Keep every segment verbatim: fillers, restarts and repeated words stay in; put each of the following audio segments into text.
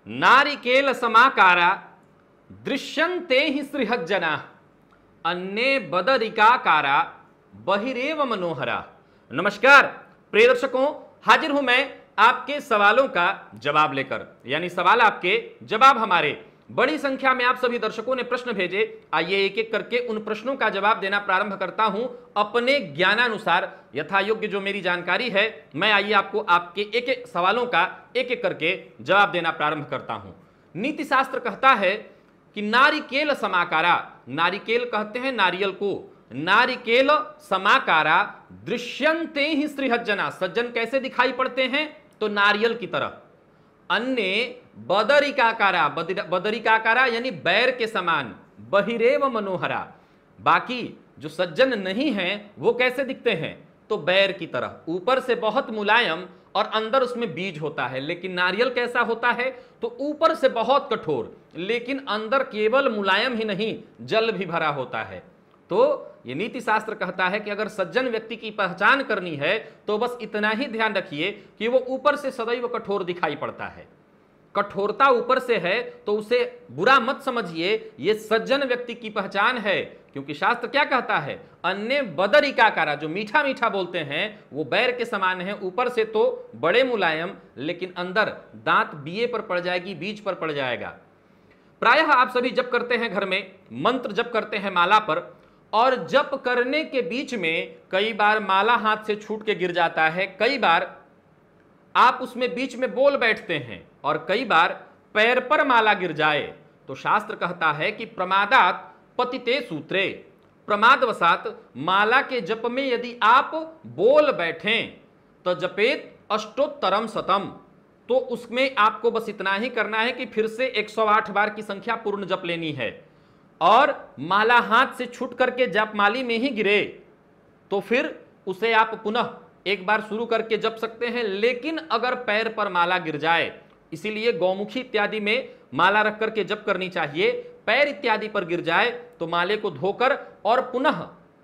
नारिकेल समाकारा दृश्यन्ते ही सृहज्जना अन्ये बदरिकाकारा बहिरेव मनोहरा। नमस्कार प्रिय दर्शकों, हाजिर हूं मैं आपके सवालों का जवाब लेकर, यानी सवाल आपके जवाब हमारे। बड़ी संख्या में आप सभी दर्शकों ने प्रश्न भेजे। आइए एक एक करके उन प्रश्नों का जवाब देना प्रारंभ करता हूं अपने ज्ञानानुसार, यथा योग्य जो मेरी जानकारी है। मैं आइए आपको आपके एक एक सवालों का एक एक करके जवाब देना प्रारंभ करता हूं। नीति शास्त्र कहता है कि नारिकेल समाकारा, नारिकेल कहते हैं नारियल को, नारिकेल समाकारा दृश्यन्ते ही सृहज्जना, सज्जन कैसे दिखाई पड़ते हैं तो नारियल की तरह। अन्य बदरिकाकारा, बदरिकाकारा यानी बैर के समान, बहिरेव मनोहरा, बाकी जो सज्जन नहीं हैं वो कैसे दिखते हैं तो बैर की तरह, ऊपर से बहुत मुलायम और अंदर उसमें बीज होता है। लेकिन नारियल कैसा होता है तो ऊपर से बहुत कठोर, लेकिन अंदर केवल मुलायम ही नहीं जल भी भरा होता है। तो ये नीति शास्त्र कहता है कि अगर सज्जन व्यक्ति की पहचान करनी है तो बस इतना ही ध्यान रखिए कि वो ऊपर से सदैव कठोर दिखाई पड़ता है। कठोरता ऊपर से है तो उसे बुरा मत समझिए, ये सज्जन व्यक्ति की पहचान है। क्योंकि शास्त्र क्या कहता है, अन्य बदरिकाकारा, जो मीठा मीठा बोलते हैं वो बैर के समान है, ऊपर से तो बड़े मुलायम लेकिन अंदर दांत बीए पर पड़ जाएगी, बीज पर पड़ जाएगा। प्रायः आप सभी जप करते हैं घर में, मंत्र जप करते हैं माला पर, और जप करने के बीच में कई बार माला हाथ से छूट के गिर जाता है, कई बार आप उसमें बीच में बोल बैठते हैं और कई बार पैर पर माला गिर जाए तो शास्त्र कहता है कि प्रमादात पतिते सूत्रे, प्रमादवशात माला के जप में यदि आप बोल बैठें तो जपेत अष्टोत्तरम शतम, तो उसमें आपको बस इतना ही करना है कि फिर से एक सौ आठ बार की संख्या पूर्ण जप लेनी है। और माला हाथ से छूट करके जपमाली में ही गिरे तो फिर उसे आप पुनः एक बार शुरू करके जप सकते हैं। लेकिन अगर पैर पर माला गिर जाए, इसीलिए गौमुखी इत्यादि में माला रख करके जप करनी चाहिए, पैर इत्यादि पर गिर जाए तो माले को धोकर और पुनः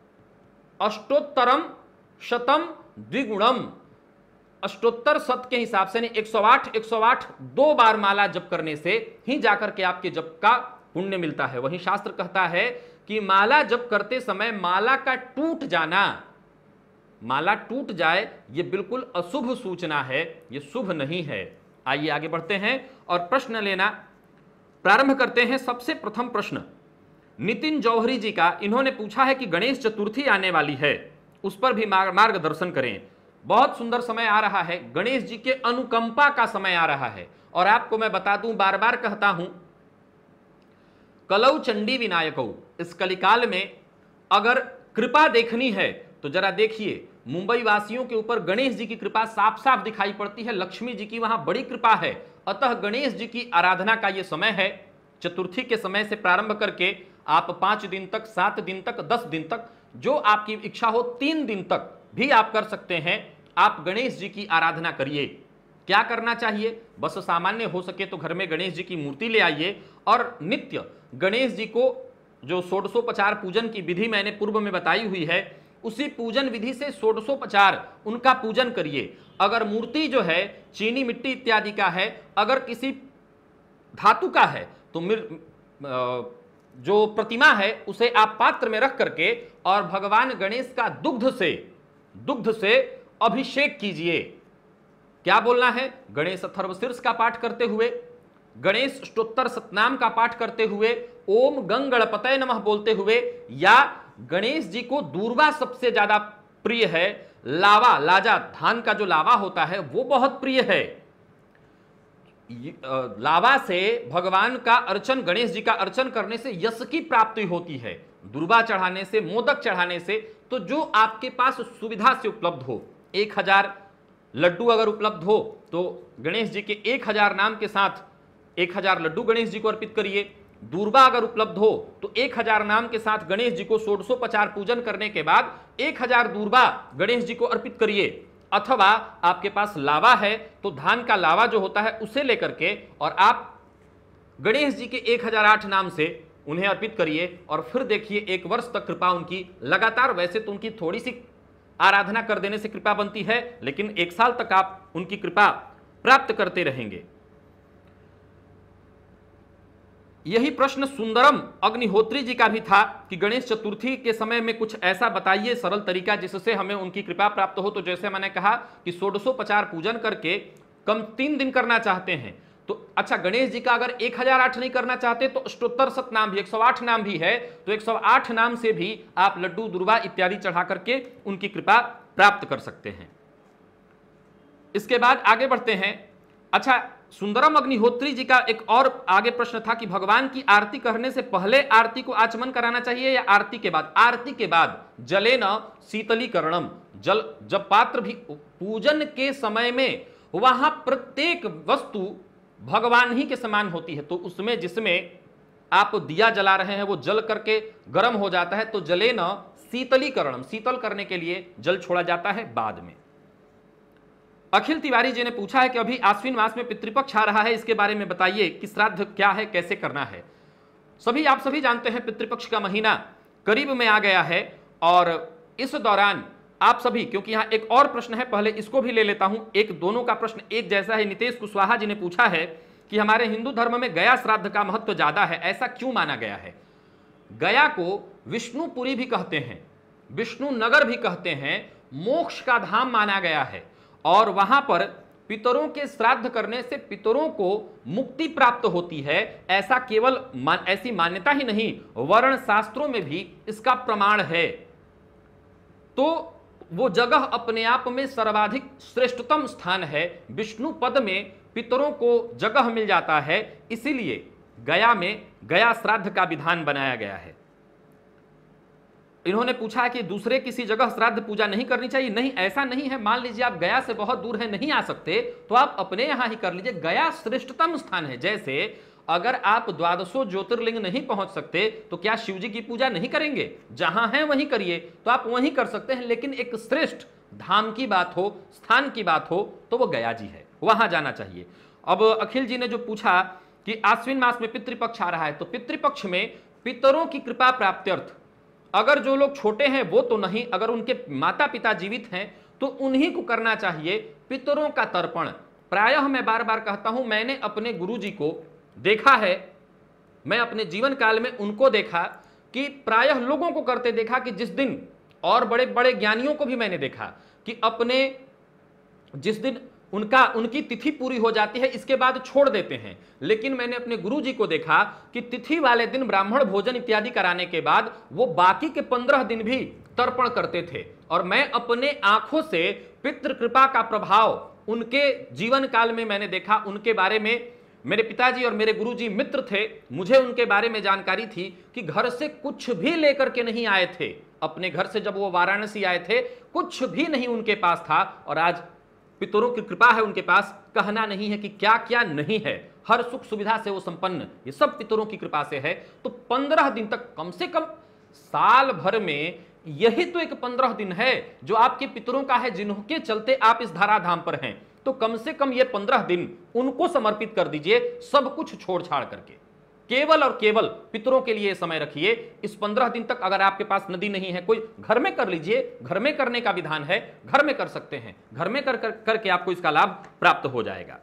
अष्टोत्तरम शतम द्विगुणम, अष्टोत्तर शत के हिसाब से एक सौ आठ एक सौ आठ दो बार माला जप करने से ही जाकर के आपके जप का पुण्य मिलता है। वहीं शास्त्र कहता है कि माला जप करते समय माला का टूट जाना, माला टूट जाए ये बिल्कुल अशुभ सूचना है, ये शुभ नहीं है। आइए आगे बढ़ते हैं और प्रश्न लेना प्रारंभ करते हैं। सबसे प्रथम प्रश्न नितिन जौहरी जी का, इन्होंने पूछा है कि गणेश चतुर्थी आने वाली है, उस पर भी मार्गदर्शन करें। बहुत सुंदर समय आ रहा है, गणेश जी के अनुकंपा का समय आ रहा है। और आपको मैं बता दूं, बार बार कहता हूं, कलौ चंडी विनायकौ, इस कलिकाल में अगर कृपा देखनी है तो जरा देखिए, मुंबई वासियों के ऊपर गणेश जी की कृपा साफ साफ दिखाई पड़ती है, लक्ष्मी जी की वहां बड़ी कृपा है। अतः गणेश जी की आराधना का यह समय है। चतुर्थी के समय से प्रारंभ करके आप पांच दिन तक, सात दिन तक, दस दिन तक, जो आपकी इच्छा हो, तीन दिन तक भी आप कर सकते हैं। आप गणेश जी की आराधना करिए। क्या करना चाहिए, बस सामान्य हो सके तो घर में गणेश जी की मूर्ति ले आइए और नित्य गणेश जी को जो षोडशोपचार पूजन की विधि मैंने पूर्व में बताई हुई है, उसी पूजन विधि से षोडशोपचार उनका पूजन करिए। अगर मूर्ति जो है चीनी मिट्टी इत्यादि का है, अगर किसी धातु का है तो जो प्रतिमा है उसे आप पात्र में रख करके और भगवान गणेश का दुग्ध से दुग्ध से अभिषेक कीजिए। क्या बोलना है, गणेश अथर्वशीर्ष का पाठ करते हुए, गणेश अष्टोत्तर शतनाम का पाठ करते हुए, ओम गंगणपतये नमः बोलते हुए, या गणेश जी को दूर्वा सबसे ज्यादा प्रिय है, लावा, लाजा, धान का जो लावा होता है वो बहुत प्रिय है। लावा से भगवान का अर्चन, गणेश जी का अर्चन करने से यश की प्राप्ति होती है, दूर्वा चढ़ाने से, मोदक चढ़ाने से। तो जो आपके पास सुविधा से उपलब्ध हो, एक हजार लड्डू अगर उपलब्ध हो तो गणेश जी के एक हजार नाम के साथ एक हजार लड्डू गणेश जी को अर्पित करिए। दूर्वा अगर उपलब्ध हो तो एक हजार नाम के साथ गणेश जी को षोडशोपचार पूजन करने के बाद एक हजार दूर्वा गणेश जी को अर्पित करिए। अथवा आपके पास लावा है तो धान का लावा जो होता है उसे लेकर के और आप गणेश जी के एक हजार आठ नाम से उन्हें अर्पित करिए और फिर देखिए एक वर्ष तक कृपा उनकी लगातार, वैसे तो उनकी थोड़ी सी आराधना कर देने से कृपा बनती है, लेकिन एक साल तक आप उनकी कृपा प्राप्त करते रहेंगे। यही प्रश्न सुंदरम अग्निहोत्री जी का भी था कि गणेश चतुर्थी के समय में कुछ ऐसा बताइए सरल तरीका जिससे हमें उनकी कृपा प्राप्त हो। तो जैसे मैंने कहा कि षोडशोपचार पूजन करके कम तीन दिन करना चाहते हैं तो अच्छा, गणेश जी का अगर एक हजार आठ नहीं करना चाहते तो अष्टोत्तर शत नाम भी एक सौ आठ नाम भी है, तो एक सौ आठ नाम से भी आप लड्डू दुर्वा इत्यादि चढ़ा करके उनकी कृपा प्राप्त कर सकते हैं। इसके बाद आगे बढ़ते हैं। अच्छा, सुंदरम अग्निहोत्री जी का एक और आगे प्रश्न था कि भगवान की आरती करने से पहले आरती को आचमन कराना चाहिए या आरती के बाद? आरती के बाद जले न शीतलीकरणम, जल जब पात्र भी पूजन के समय में वहां प्रत्येक वस्तु भगवान ही के समान होती है, तो उसमें जिसमें आप दिया जला रहे हैं वो जल करके गर्म हो जाता है, तो जले न शीतलीकरणम, शीतल करने के लिए जल छोड़ा जाता है बाद में। अखिल तिवारी जी ने पूछा है कि अभी आश्विन मास में पितृपक्ष आ रहा है, इसके बारे में बताइए कि श्राद्ध क्या है, कैसे करना है। सभी आप सभी जानते हैं पितृपक्ष का महीना करीब में आ गया है और इस दौरान आप सभी, क्योंकि यहां एक और प्रश्न है, पहले इसको भी ले लेता हूं, एक दोनों का प्रश्न एक जैसा है। नितेश कुशवाहा जी ने पूछा है कि हमारे हिंदू धर्म में गया श्राद्ध का महत्व ज्यादा है, ऐसा क्यों माना गया है? गया को विष्णुपुरी भी कहते हैं, विष्णु नगर भी कहते हैं, मोक्ष का धाम माना गया है और वहां पर पितरों के श्राद्ध करने से पितरों को मुक्ति प्राप्त होती है। ऐसा केवल मान, ऐसी मान्यता ही नहीं, वर्ण शास्त्रों में भी इसका प्रमाण है। तो वो जगह अपने आप में सर्वाधिक श्रेष्ठतम स्थान है, विष्णु पद में पितरों को जगह मिल जाता है, इसीलिए गया में गया श्राद्ध का विधान बनाया गया है। इन्होंने पूछा कि दूसरे किसी जगह श्राद्ध पूजा नहीं करनी चाहिए। नहीं, ऐसा नहीं है। मान लीजिए आप गया से बहुत दूर है, नहीं आ सकते, तो आप अपने यहां ही कर लीजिए। गया श्रेष्ठतम स्थान है। जैसे अगर आप द्वादशों ज्योतिर्लिंग नहीं पहुंच सकते तो क्या शिव जी की पूजा नहीं करेंगे? जहां है वहीं करिए, तो आप वहीं कर सकते हैं, लेकिन एक श्रेष्ठ धाम की बात हो, स्थान की बात हो, तो वो गया जी है, वहां जाना चाहिए। अब अखिल जी ने जो पूछा कि आश्विन मास में पितृपक्ष आ रहा है, तो पितृपक्ष में पितरों की कृपा प्राप्त्यर्थ अगर जो लोग छोटे हैं वो तो नहीं, अगर उनके माता पिता जीवित हैं तो उन्हीं को करना चाहिए पितरों का तर्पण। प्रायः मैं बार बार कहता हूं, मैंने अपने गुरु जी को देखा है, मैं अपने जीवन काल में उनको देखा कि प्रायः लोगों को करते देखा कि जिस दिन, और बड़े बड़े ज्ञानियों को भी मैंने देखा कि अपने जिस दिन उनका उनकी तिथि पूरी हो जाती है इसके बाद छोड़ देते हैं, लेकिन मैंने अपने गुरु जी को देखा कि तिथि वाले दिन ब्राह्मण भोजन इत्यादि कराने के बाद वो बाकी के पंद्रह दिन भी तर्पण करते थे। और मैं अपने आंखों से पितृ कृपा का प्रभाव उनके जीवन काल में मैंने देखा। उनके बारे में मेरे पिताजी और मेरे गुरुजी मित्र थे, मुझे उनके बारे में जानकारी थी कि घर से कुछ भी लेकर के नहीं आए थे। अपने घर से जब वो वाराणसी आए थे कुछ भी नहीं उनके पास था, और आज पितरों की कृपा है उनके पास, कहना नहीं है कि क्या क्या नहीं है, हर सुख सुविधा से वो संपन्न, ये सब पितरों की कृपा से है। तो पंद्रह दिन तक, कम से कम साल भर में यही तो एक पंद्रह दिन है जो आपके पितरों का है, जिनके चलते आप इस धराधाम पर हैं। तो कम से कम ये पंद्रह दिन उनको समर्पित कर दीजिए, सब कुछ छोड़ छाड़ करके केवल और केवल पितरों के लिए समय रखिए। इस पंद्रह दिन तक अगर आपके पास नदी नहीं है, कोई घर में कर लीजिए, घर में करने का विधान है, घर में कर सकते हैं, घर में कर, कर करके आपको इसका लाभ प्राप्त हो जाएगा।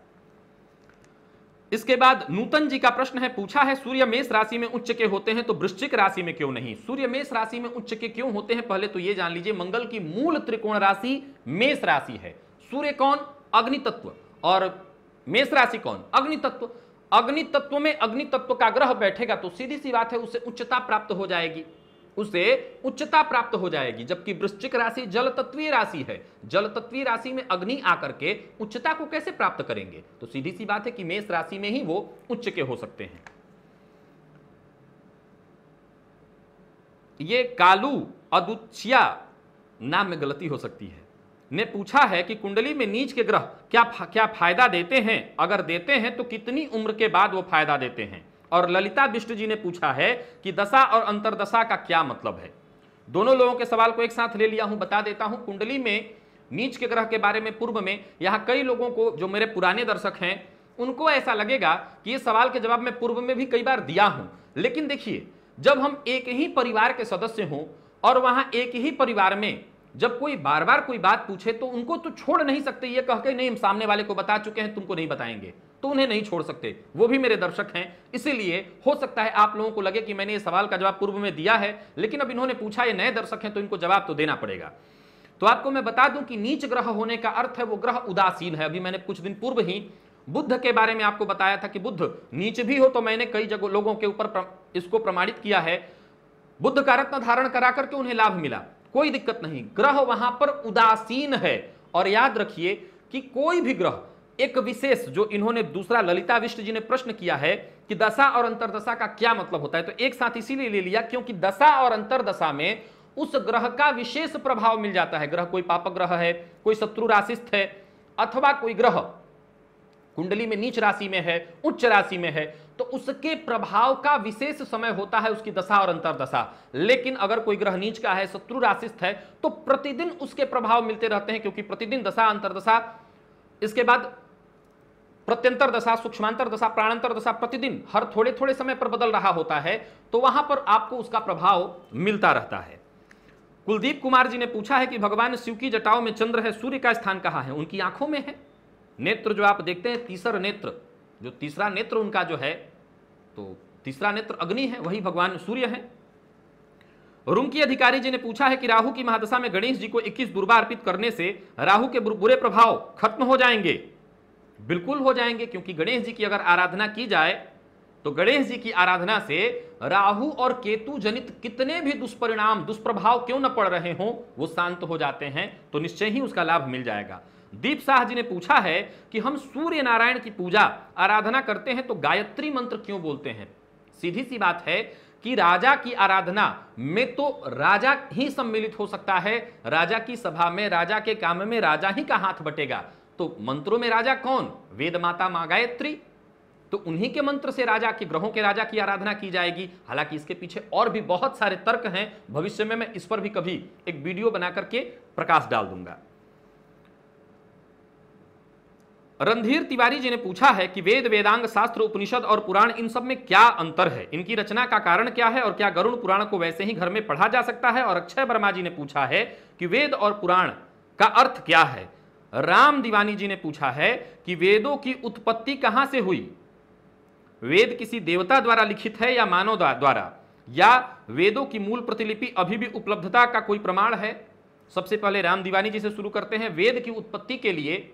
इसके बाद नूतन जी का प्रश्न है, पूछा है सूर्य मेष राशि में उच्च के होते हैं तो वृश्चिक राशि में क्यों नहीं? सूर्य मेष राशि में उच्च के क्यों होते हैं, पहले तो यह जान लीजिए, मंगल की मूल त्रिकोण राशि मेष राशि है। सूर्य कौन? अग्नि तत्व। और मेष राशि कौन? अग्नि तत्व। अग्नि तत्व में अग्नि तत्व का ग्रह बैठेगा तो सीधी सी बात है उसे उच्चता प्राप्त हो जाएगी, उसे उच्चता प्राप्त हो जाएगी। जबकि वृश्चिक राशि जल तत्वीय राशि है, जल तत्वीय राशि में अग्नि आकर के उच्चता को कैसे प्राप्त करेंगे? तो सीधी सी बात है कि मेष राशि में ही वो उच्च के हो सकते हैं। ये कालू अदुच्छिया नाम में गलती हो सकती है, ने पूछा है कि कुंडली में नीच के ग्रह क्या क्या फायदा देते हैं, अगर देते हैं तो कितनी उम्र के बाद वो फायदा देते हैं? और ललिता बिष्ट जी ने पूछा है कि दशा और अंतरदशा का क्या मतलब है? दोनों लोगों के सवाल को एक साथ ले लिया हूं, बता देता हूं। कुंडली में नीच के ग्रह के बारे में पूर्व में यहां कई लोगों को, जो मेरे पुराने दर्शक हैं, उनको ऐसा लगेगा कि ये सवाल के जवाब मैं पूर्व में भी कई बार दिया हूं। लेकिन देखिए, जब हम एक ही परिवार के सदस्य हों और वहां एक ही परिवार में जब कोई बार बार कोई बात पूछे तो उनको तो छोड़ नहीं सकते ये कह के नहीं हम सामने वाले को बता चुके हैं तुमको नहीं बताएंगे। तो उन्हें नहीं छोड़ सकते, वो भी मेरे दर्शक हैं। इसीलिए हो सकता है आप लोगों को लगे कि मैंने ये सवाल का जवाब पूर्व में दिया है, लेकिन अब इन्होंने पूछा, ये नए दर्शक हैं तो इनको जवाब तो देना पड़ेगा। तो आपको मैं बता दूं कि नीच ग्रह होने का अर्थ है वो ग्रह उदासीन है। अभी मैंने कुछ दिन पूर्व ही बुद्ध के बारे में आपको बताया था कि बुद्ध नीच भी हो, तो मैंने कई जगह लोगों के ऊपर इसको प्रमाणित किया है। बुद्ध का रत्न धारण करा करके उन्हें लाभ मिला, कोई दिक्कत नहीं, ग्रह वहां पर उदासीन है। और याद रखिए कि कोई भी ग्रह एक विशेष, जो इन्होंने दूसरा ललिता विष्ट जी ने प्रश्न किया है कि दशा और अंतरदशा का क्या मतलब होता है, तो एक साथ इसीलिए ले लिया क्योंकि दशा और अंतरदशा में उस ग्रह का विशेष प्रभाव मिल जाता है। ग्रह कोई पापक ग्रह है, कोई शत्रु राशिस्थ है, अथवा कोई ग्रह कुंडली में नीच राशि में है, उच्च राशि में है, तो उसके प्रभाव का विशेष समय होता है उसकी दशा और अंतरदशा। लेकिन अगर कोई ग्रह नीच का है, शत्रु राशिस्थ है, तो प्रतिदिन उसके प्रभाव मिलते रहते हैं, क्योंकि प्रतिदिन दशा अंतरदशा, इसके बाद प्रत्यंतर दशा, सूक्ष्मांतर दशा, प्राणांतर दशा प्रतिदिन हर थोड़े थोड़े समय पर बदल रहा होता है, तो वहां पर आपको उसका प्रभाव मिलता रहता है। कुलदीप कुमार जी ने पूछा है कि भगवान शिव की जटाओं में चंद्र है, सूर्य का स्थान कहां है? उनकी आंखों में है। नेत्र जो आप देखते हैं, तीसर नेत्र, जो तीसरा नेत्र उनका जो है, तो तीसरा नेत्र अग्नि है, वही भगवान सूर्य है। रुंकी अधिकारी जी ने पूछा है कि राहु की महादशा में गणेश जी को इक्कीस दुर्बा अर्पित करने से राहु के बुरे प्रभाव खत्म हो जाएंगे? बिल्कुल हो जाएंगे, क्योंकि गणेश जी की अगर आराधना की जाए तो गणेश जी की आराधना से राहु और केतु जनित कितने भी दुष्परिणाम, दुष्प्रभाव क्यों न पड़ रहे हों, वो शांत हो जाते हैं, तो निश्चय ही उसका लाभ मिल जाएगा। दीप शाह जी ने पूछा है कि हम सूर्य नारायण की पूजा आराधना करते हैं तो गायत्री मंत्र क्यों बोलते हैं? सीधी सी बात है कि राजा की आराधना में तो राजा ही सम्मिलित हो सकता है। राजा की सभा में, राजा के काम में राजा ही का हाथ बटेगा, तो मंत्रों में राजा कौन? वेद माता मां गायत्री, तो उन्हीं के मंत्र से राजा के, ग्रहों के राजा की आराधना की जाएगी। हालांकि इसके पीछे और भी बहुत सारे तर्क हैं, भविष्य में मैं इस पर भी कभी एक वीडियो बना करके प्रकाश डाल दूंगा। रणधीर तिवारी जी ने पूछा है कि वेद, वेदांग, शास्त्र, उपनिषद और पुराण, इन सब में क्या अंतर है? इनकी रचना का कारण क्या है? और क्या गरुड़ पुराण को वैसे ही घर में पढ़ा जा सकता है? और अक्षय वर्मा जी ने पूछा है कि वेद और पुराण का अर्थ क्या है? राम दीवानी जी ने पूछा है कि वेदों की उत्पत्ति कहां से हुई? वेद किसी देवता द्वारा लिखित है या मानव द्वारा, या वेदों की मूल प्रतिलिपि अभी भी उपलब्धता का कोई प्रमाण है? सबसे पहले राम दीवानी जी से शुरू करते हैं। वेद की उत्पत्ति के लिए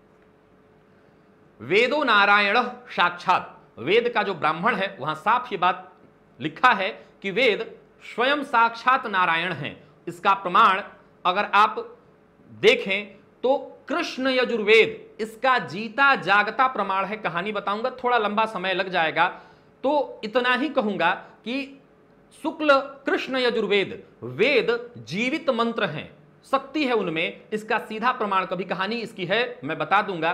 वेदो नारायण साक्षात, वेद का जो ब्राह्मण है वहां साफ ये बात लिखा है कि वेद स्वयं साक्षात नारायण हैं। इसका प्रमाण अगर आप देखें तो कृष्ण यजुर्वेद इसका जीता जागता प्रमाण है। कहानी बताऊंगा, थोड़ा लंबा समय लग जाएगा, तो इतना ही कहूंगा कि शुक्ल कृष्ण यजुर्वेद वेद जीवित मंत्र हैं, शक्ति है उनमें, इसका सीधा प्रमाण कभी कहानी इसकी है, मैं बता दूंगा।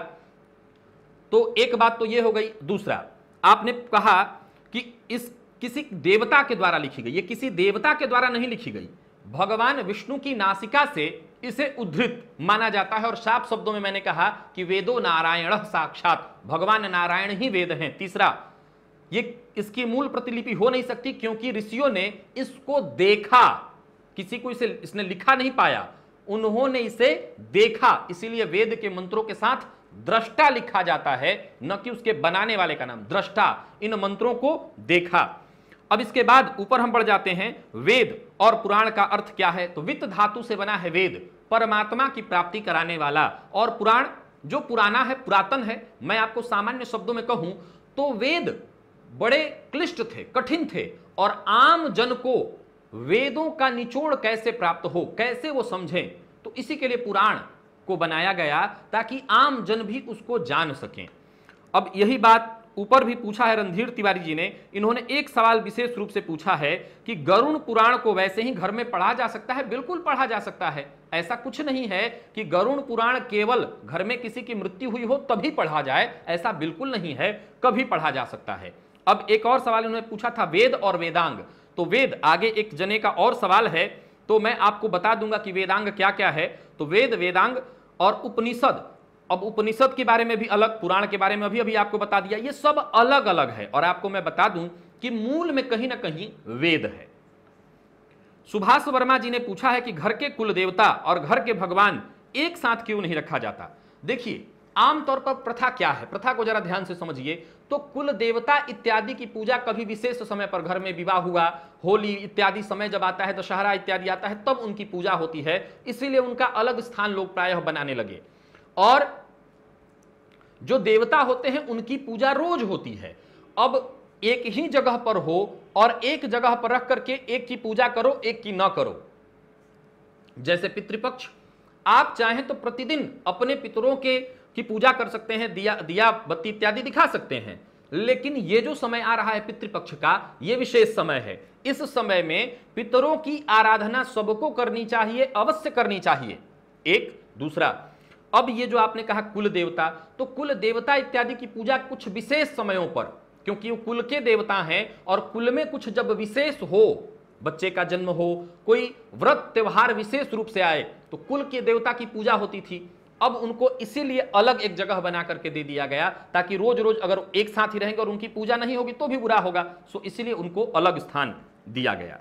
तो एक बात तो ये हो गई। दूसरा, आपने कहा कि इस किसी देवता के द्वारा लिखी गई, ये किसी देवता के द्वारा नहीं लिखी गई, भगवान विष्णु की नासिका से इसे उद्धृत माना जाता है। और साफ शब्दों में मैंने कहा कि वेदो नारायण साक्षात, भगवान नारायण ही वेद हैं। तीसरा, ये इसकी मूल प्रतिलिपि हो नहीं सकती क्योंकि ऋषियों ने इसको देखा, किसी को इसे इसने लिखा नहीं पाया, उन्होंने इसे देखा, इसीलिए वेद के मंत्रों के साथ दृष्टा लिखा जाता है, न कि उसके बनाने वाले का नाम दृष्टा। इन मंत्रों को देखा। अब इसके बाद ऊपर हम बढ़ जाते हैं, वेद और पुराण का अर्थ क्या है? तो वित्त धातु से बना है वेद, परमात्मा की प्राप्ति कराने वाला। और पुराण जो पुराना है, पुरातन है। मैं आपको सामान्य शब्दों में कहूं तो वेद बड़े क्लिष्ट थे, कठिन थे, और आम जन को वेदों का निचोड़ कैसे प्राप्त हो, कैसे वो समझें, तो इसी के लिए पुराण को बनाया गया ताकि आम जन भी उसको जान सकें। अब यही बात ऊपर भी पूछा है रणधीर तिवारी जी ने। इन्होंने एक सवाल विशेष रूप से पूछा है कि गरुड़ पुराण को वैसे ही घर में पढ़ा जा सकता है? बिल्कुल पढ़ा जा सकता है। ऐसा कुछ नहीं है कि गरुड़ पुराण केवल घर में किसी की मृत्यु हुई हो तभी पढ़ा जाए, ऐसा बिल्कुल नहीं है, कभी पढ़ा जा सकता है। अब एक और सवाल इन्होंने पूछा था, वेद और वेदांग। तो वेद, आगे एक जने का और सवाल है, तो मैं आपको बता दूंगा कि वेदांग क्या क्या है। तो वेद, वेदांग और उपनिषद, अब उपनिषद के बारे में भी अलग, पुराण के बारे में अभी अभी आपको बता दिया, ये सब अलग अलग है। और आपको मैं बता दूं कि मूल में कहीं ना कहीं वेद है। सुभाष वर्मा जी ने पूछा है कि घर के कुल देवता और घर के भगवान एक साथ क्यों नहीं रखा जाता? देखिए, आमतौर पर प्रथा क्या है, प्रथा को जरा ध्यान से समझिए। तो कुल देवता इत्यादि की पूजा कभी विशेष समय पर, घर में विवाह हुआ, होली इत्यादि समय जब आता है, दशहरा इत्यादि आता है, तब उनकी पूजा होती है। इसीलिए उनका अलग स्थान लोग प्रायः बनाने लगे। और जो देवता होते हैं उनकी पूजा रोज होती है। अब एक ही जगह पर हो और एक जगह पर रख करके एक की पूजा करो, एक की ना करो। जैसे पितृपक्ष, आप चाहें तो प्रतिदिन अपने पितरों के की पूजा कर सकते हैं, दिया दिया बत्ती इत्यादि दिखा सकते हैं। लेकिन ये जो समय आ रहा है पितृपक्ष का, ये विशेष समय है। इस समय में पितरों की आराधना सबको करनी चाहिए, अवश्य करनी चाहिए। एक दूसरा, अब ये जो आपने कहा कुल देवता, तो कुल देवता इत्यादि की पूजा कुछ विशेष समयों पर, क्योंकि वो कुल के देवता हैं और कुल में कुछ जब विशेष हो, बच्चे का जन्म हो, कोई व्रत त्योहार विशेष रूप से आए, तो कुल के देवता की पूजा होती थी। अब उनको इसीलिए अलग एक जगह बना करके दे दिया गया, ताकि रोज रोज अगर एक साथ ही रहेंगे और उनकी पूजा नहीं होगी तो भी बुरा होगा, सो इसीलिए उनको अलग स्थान दिया गया।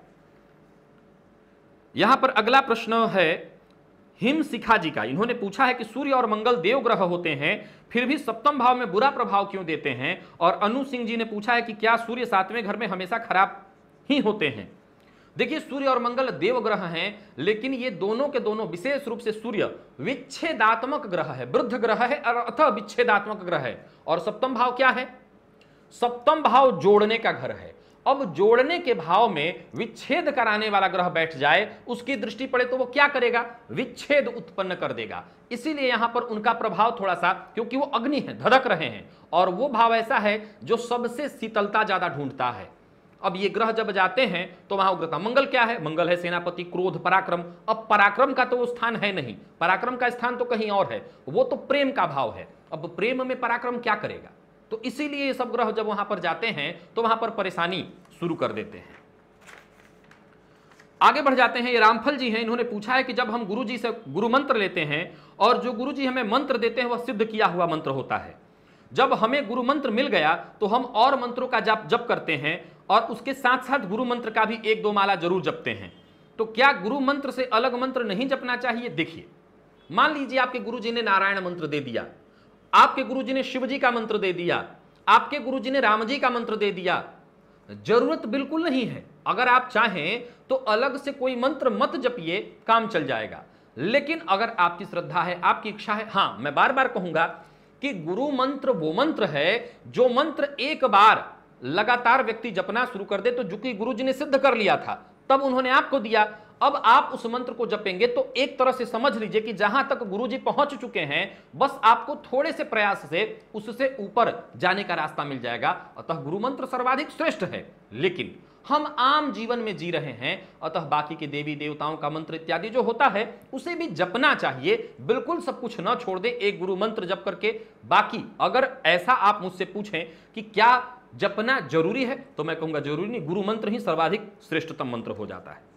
यहां पर अगला प्रश्न है हिम शिखा जी का। इन्होंने पूछा है कि सूर्य और मंगल देव ग्रह होते हैं, फिर भी सप्तम भाव में बुरा प्रभाव क्यों देते हैं। और अनु सिंह जी ने पूछा है कि क्या सूर्य सातवें घर में हमेशा खराब ही होते हैं। देखिए, सूर्य और मंगल देव ग्रह हैं, लेकिन ये दोनों के दोनों, विशेष रूप से सूर्य विच्छेदात्मक ग्रह है, वृद्ध ग्रह है अथवा विच्छेदात्मक ग्रह है। और सप्तम भाव क्या है? सप्तम भाव जोड़ने का घर है। अब जोड़ने के भाव में विच्छेद कराने वाला ग्रह बैठ जाए, उसकी दृष्टि पड़े तो वो क्या करेगा? विच्छेद उत्पन्न कर देगा। इसीलिए यहां पर उनका प्रभाव थोड़ा सा, क्योंकि वो अग्नि है, धधक रहे हैं, और वो भाव ऐसा है जो सबसे शीतलता ज्यादा ढूंढता है। अब ये ग्रह जब जाते हैं तो वहां उग्रता। मंगल क्या है? मंगल है सेनापति, क्रोध, पराक्रम। अब पराक्रम का तो वो स्थान है नहीं, पराक्रम का स्थान तो कहीं और है, वो तो प्रेम का भाव है। अब प्रेम में पराक्रम क्या करेगा? तो इसीलिए ये सब ग्रह जब वहां पर जाते हैं तो वहां पर परेशानी शुरू कर देते हैं। आगे बढ़ जाते हैं। ये रामफल जी हैं, इन्होंने पूछा है कि जब हम गुरु जी से गुरु मंत्र लेते हैं और जो गुरु जी हमें मंत्र देते हैं वह सिद्ध किया हुआ मंत्र होता है, जब हमें गुरु मंत्र मिल गया तो हम और मंत्रों का जप जप करते हैं और उसके साथ साथ गुरु मंत्र का भी एक दो माला जरूर जपते हैं। तो क्या गुरु मंत्र से अलग मंत्र नहीं जपना चाहिए? देखिए, मान लीजिए आपके गुरु जी ने नारायण मंत्र दे दिया, आपके गुरु जी ने शिव जी का मंत्र दे दिया, आपके गुरु जी ने राम जी का मंत्र दे दिया, जरूरत बिल्कुल नहीं है। अगर आप चाहें तो अलग से कोई मंत्र मत जपिए, काम चल जाएगा। लेकिन अगर आपकी श्रद्धा है, आपकी इच्छा है, हाँ, मैं बार बार कहूंगा कि गुरु मंत्र वो मंत्र है जो मंत्र एक बार लगातार व्यक्ति जपना शुरू कर दे, तो जो कि गुरु जी ने सिद्ध कर लिया था तब उन्होंने आपको दिया, अब आप उस मंत्र को जपेंगे तो एक तरह से समझ लीजिए कि जहां तक गुरु जी पहुंच चुके हैं, बस आपको थोड़े से प्रयास से उससे ऊपर जाने का रास्ता मिल जाएगा। अतः गुरु मंत्र सर्वाधिक श्रेष्ठ है। लेकिन हम आम जीवन में जी रहे हैं, अतः बाकी के देवी देवताओं का मंत्र इत्यादि जो होता है उसे भी जपना चाहिए। बिल्कुल सब कुछ न छोड़ दे, एक गुरु मंत्र जप करके बाकी। अगर ऐसा आप मुझसे पूछें कि क्या जपना जरूरी है, तो मैं कहूंगा जरूरी नहीं, गुरु मंत्र ही सर्वाधिक श्रेष्ठतम मंत्र हो जाता है।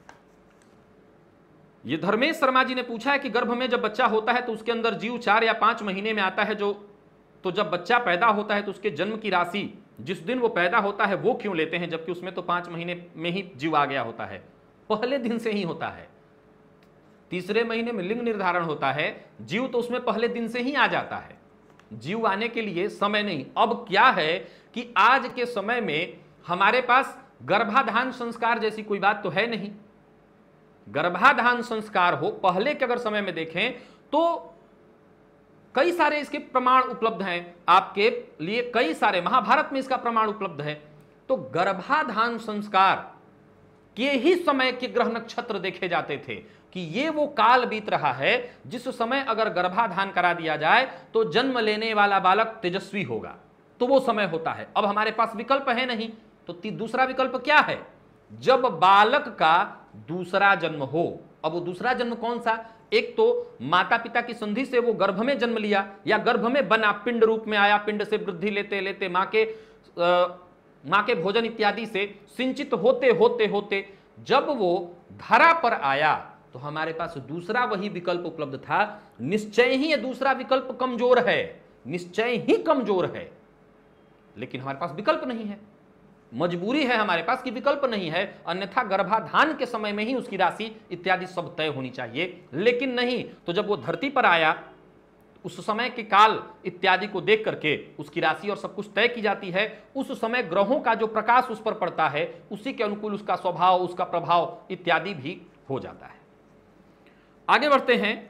ये धर्मेश शर्मा जी ने पूछा है कि गर्भ में जब बच्चा होता है तो उसके अंदर जीव चार या पांच महीने में आता है, जो तो जब बच्चा पैदा होता है तो उसके जन्म की राशि जिस दिन वो पैदा होता है वो क्यों लेते हैं, जबकि उसमें तो पांच महीने में ही जीव आ गया होता है? पहले दिन से ही होता है। तीसरे महीने में लिंग निर्धारण होता है, जीव तो उसमें पहले दिन से ही आ जाता है। जीव आने के लिए समय नहीं। अब क्या है कि आज के समय में हमारे पास गर्भाधान संस्कार जैसी कोई बात तो है नहीं। गर्भाधान संस्कार हो, पहले के अगर समय में देखें तो कई सारे इसके प्रमाण उपलब्ध हैं आपके लिए, कई सारे, महाभारत में इसका प्रमाण उपलब्ध है। तो गर्भाधान संस्कार के ही समय के ग्रह नक्षत्र देखे जाते थे कि ये वो काल बीत रहा है जिस समय अगर गर्भाधान करा दिया जाए तो जन्म लेने वाला बालक तेजस्वी होगा, तो वो समय होता है। अब हमारे पास विकल्प है नहीं, तो दूसरा विकल्प क्या है? जब बालक का दूसरा जन्म हो। अब वो दूसरा जन्म कौन सा? एक तो माता पिता की संधि से वो गर्भ में जन्म लिया या गर्भ में बना, पिंड रूप में आया, पिंड से वृद्धि लेते लेते मां के आ, मां के भोजन इत्यादि से सिंचित होते होते होते जब वो धरा पर आया तो हमारे पास दूसरा वही विकल्प उपलब्ध था। निश्चय ही ये दूसरा विकल्प कमजोर है, निश्चय ही कमजोर है, लेकिन हमारे पास विकल्प नहीं है, मजबूरी है हमारे पास कि विकल्प नहीं है। अन्यथा गर्भाधान के समय में ही उसकी राशि इत्यादि सब तय होनी चाहिए, लेकिन नहीं। तो जब वो धरती पर आया, उस समय के काल इत्यादि को देख करके उसकी राशि और सब कुछ तय की जाती है। उस समय ग्रहों का जो प्रकाश उस पर पड़ता है उसी के अनुकूल उसका स्वभाव, उसका प्रभाव इत्यादि भी हो जाता है। आगे बढ़ते हैं।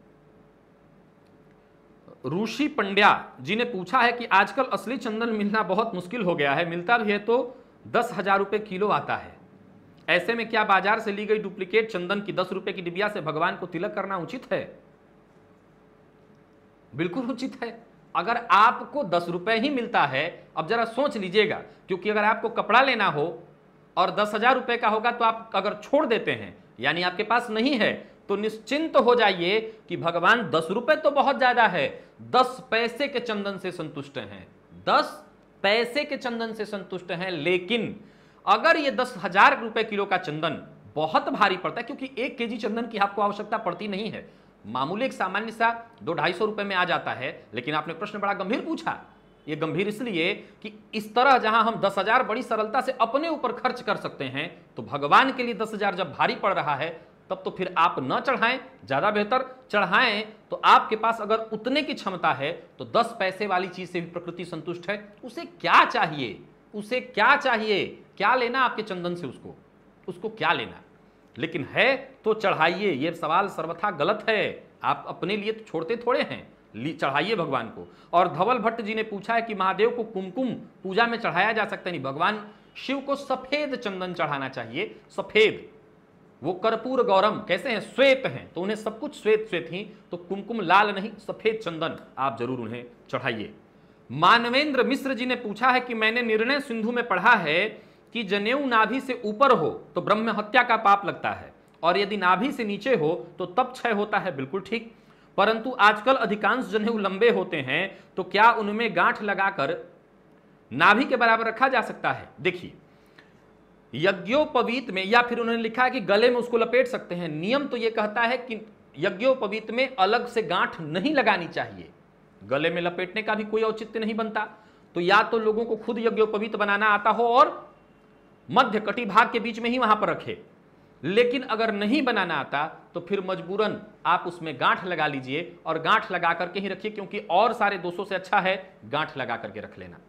ऋषि पंड्या जी ने पूछा है कि आजकल असली चंदन मिलना बहुत मुश्किल हो गया है, मिलता भी है तो दस हजार रुपए किलो आता है। ऐसे में क्या बाजार से ली गई डुप्लीकेट चंदन की दस रुपए की डिबिया से भगवान को तिलक करना उचित है? बिल्कुल उचित है। अगर आपको दस रुपए ही मिलता है, अब जरा सोच लीजिएगा, क्योंकि अगर आपको कपड़ा लेना हो और दस हजार रुपए का होगा तो आप अगर छोड़ देते हैं, यानी आपके पास नहीं है, तो निश्चिंत हो जाइए कि भगवान दस रुपए तो बहुत ज्यादा है, दस पैसे के चंदन से संतुष्ट हैं, दस पैसे के चंदन से संतुष्ट हैं। लेकिन अगर ये दस हजार रुपए किलो का चंदन बहुत भारी पड़ता है, क्योंकि एक केजी चंदन की आपको आवश्यकता पड़ती नहीं है, मामूली एक सामान्य सा दो ढाई सौ रुपए में आ जाता है। लेकिन आपने प्रश्न बड़ा गंभीर पूछा। यह गंभीर इसलिए कि इस तरह जहां हम दस हजार बड़ी सरलता से अपने ऊपर खर्च कर सकते हैं, तो भगवान के लिए दस हजार जब भारी पड़ रहा है तब तो फिर आप न चढ़ाएं, ज्यादा बेहतर चढ़ाएं। तो आपके पास अगर उतने की क्षमता है तो दस पैसे वाली चीज से भी प्रकृति संतुष्ट है। उसे क्या चाहिए, उसे क्या चाहिए, क्या लेना आपके चंदन से, उसको उसको क्या लेना। लेकिन है तो चढ़ाइए। यह सवाल सर्वथा गलत है। आप अपने लिए तो छोड़ते थोड़े हैं, चढ़ाइए भगवान को। और धवल भट्ट जी ने पूछा है कि महादेव को कुमकुम पूजा में चढ़ाया जा सकता है? नहीं, भगवान शिव को सफेद चंदन चढ़ाना चाहिए। सफेद, वो कर्पूर गौरम कैसे हैं, श्वेत हैं, तो उन्हें सब कुछ श्वेत श्वेत ही, तो कुमकुम लाल नहीं, सफेद चंदन आप जरूर उन्हें चढ़ाइए। मानवेंद्र मिश्र जी ने पूछा है कि मैंने निर्णय सिंधु में पढ़ा है कि जनेऊ नाभि से ऊपर हो तो ब्रह्म हत्या का पाप लगता है, और यदि नाभि से नीचे हो तो तप क्षय होता है। बिल्कुल ठीक, परंतु आजकल अधिकांश जनेऊ लंबे होते हैं, तो क्या उनमें गांठ लगाकर नाभि के बराबर रखा जा सकता है? देखिए, यज्ञोपवीत में, या फिर उन्होंने लिखा है कि गले में उसको लपेट सकते हैं। नियम तो यह कहता है कि यज्ञोपवीत में अलग से गांठ नहीं लगानी चाहिए, गले में लपेटने का भी कोई औचित्य नहीं बनता। तो या तो लोगों को खुद यज्ञोपवीत बनाना आता हो और मध्य कटी भाग के बीच में ही वहां पर रखे, लेकिन अगर नहीं बनाना आता तो फिर मजबूरन आप उसमें गांठ लगा लीजिए, और गांठ लगा करके ही रखिए, क्योंकि और सारे दोषों से अच्छा है गांठ लगा करके रख लेना।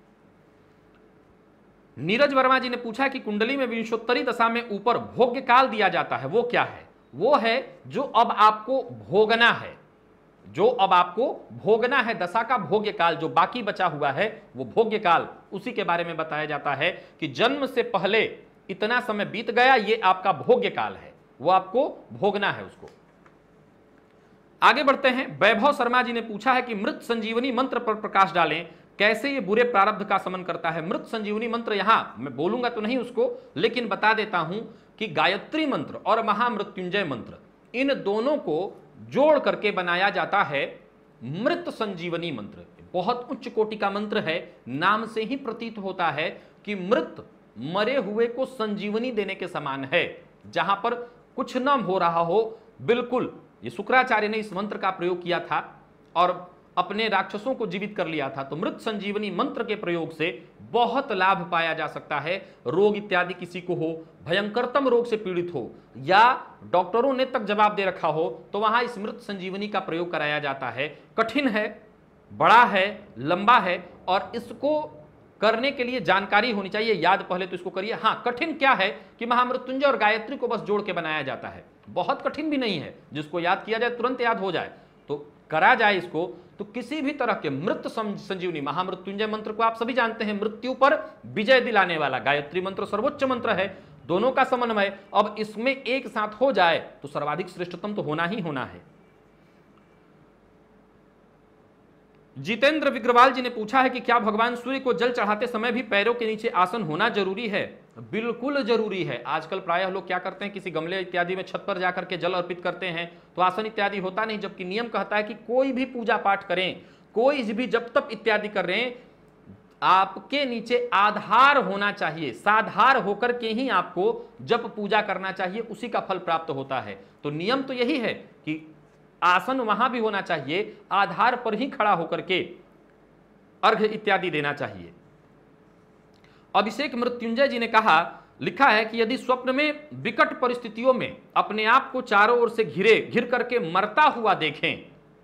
नीरज वर्मा जी ने पूछा कि कुंडली में विंशोत्तरी दशा में ऊपर भोग्य काल दिया जाता है, वो क्या है? वो है जो अब आपको भोगना है, जो अब आपको भोगना है, दशा का भोग्य काल जो बाकी बचा हुआ है वो भोग्य काल, उसी के बारे में बताया जाता है कि जन्म से पहले इतना समय बीत गया, ये आपका भोग्य काल है, वो आपको भोगना है उसको। आगे बढ़ते हैं। वैभव शर्मा जी ने पूछा है कि मृत संजीवनी मंत्र पर प्रकाश डालें, कैसे ये बुरे प्रारब्ध का समन करता है? मृत संजीवनी मंत्र यहां मैं बोलूंगा तो नहीं उसको, लेकिन बता देता हूं कि गायत्री मंत्र और महामृत्युंजय मंत्र, इन दोनों को जोड़ करके बनाया जाता है मृत संजीवनी मंत्र। बहुत उच्च कोटि का मंत्र है, नाम से ही प्रतीत होता है कि मृत, मरे हुए को संजीवनी देने के समान है। जहां पर कुछ न हो रहा हो, बिल्कुल, ये शुक्राचार्य ने इस मंत्र का प्रयोग किया था और अपने राक्षसों को जीवित कर लिया था। तो मृत संजीवनी मंत्र के प्रयोग से बहुत लाभ पाया जा सकता है। रोग इत्यादि किसी को हो, भयंकरतम रोग से पीड़ित हो, या डॉक्टरों ने तक जवाब दे रखा हो, तो वहां इस मृत संजीवनी का प्रयोग कराया जाता है। कठिन है, बड़ा है, लंबा है, और इसको करने के लिए जानकारी होनी चाहिए। याद पहले तो इसको करिए। हाँ, कठिन क्या है कि महामृत्युंजय और गायत्री को बस जोड़ के बनाया जाता है, बहुत कठिन भी नहीं है, जिसको याद किया जाए तुरंत याद हो जाए, तो करा जाए इसको। तो किसी भी तरह के मृत संजीवनी, महामृत्युंजय मंत्र को आप सभी जानते हैं, मृत्यु पर विजय दिलाने वाला, गायत्री मंत्र सर्वोच्च मंत्र है, दोनों का समन्वय अब इसमें एक साथ हो जाए तो सर्वाधिक श्रेष्ठतम तो होना ही होना है। जितेंद्र विग्रवाल जी ने पूछा है कि क्या भगवान सूर्य को जल चढ़ाते समय भी पैरों के नीचे आसन होना जरूरी है? बिल्कुल जरूरी है। आजकल प्रायः लोग क्या करते हैं, किसी गमले इत्यादि में छत पर जाकर के जल अर्पित करते हैं, तो आसन इत्यादि होता नहीं, जबकि नियम कहता है कि कोई भी पूजा पाठ करें, कोई भी जब तप इत्यादि कर रहे हैं, आपके नीचे आधार होना चाहिए, साधार होकर के ही आपको जब पूजा करना चाहिए, उसी का फल प्राप्त होता है। तो नियम तो यही है कि आसन वहां भी होना चाहिए, आधार पर ही खड़ा होकर के अर्घ्य इत्यादि देना चाहिए। अभिषेक मृत्युंजय जी ने कहा, लिखा है कि यदि स्वप्न में विकट परिस्थितियों में अपने आप को चारों ओर से घिरे घिर करके मरता हुआ देखें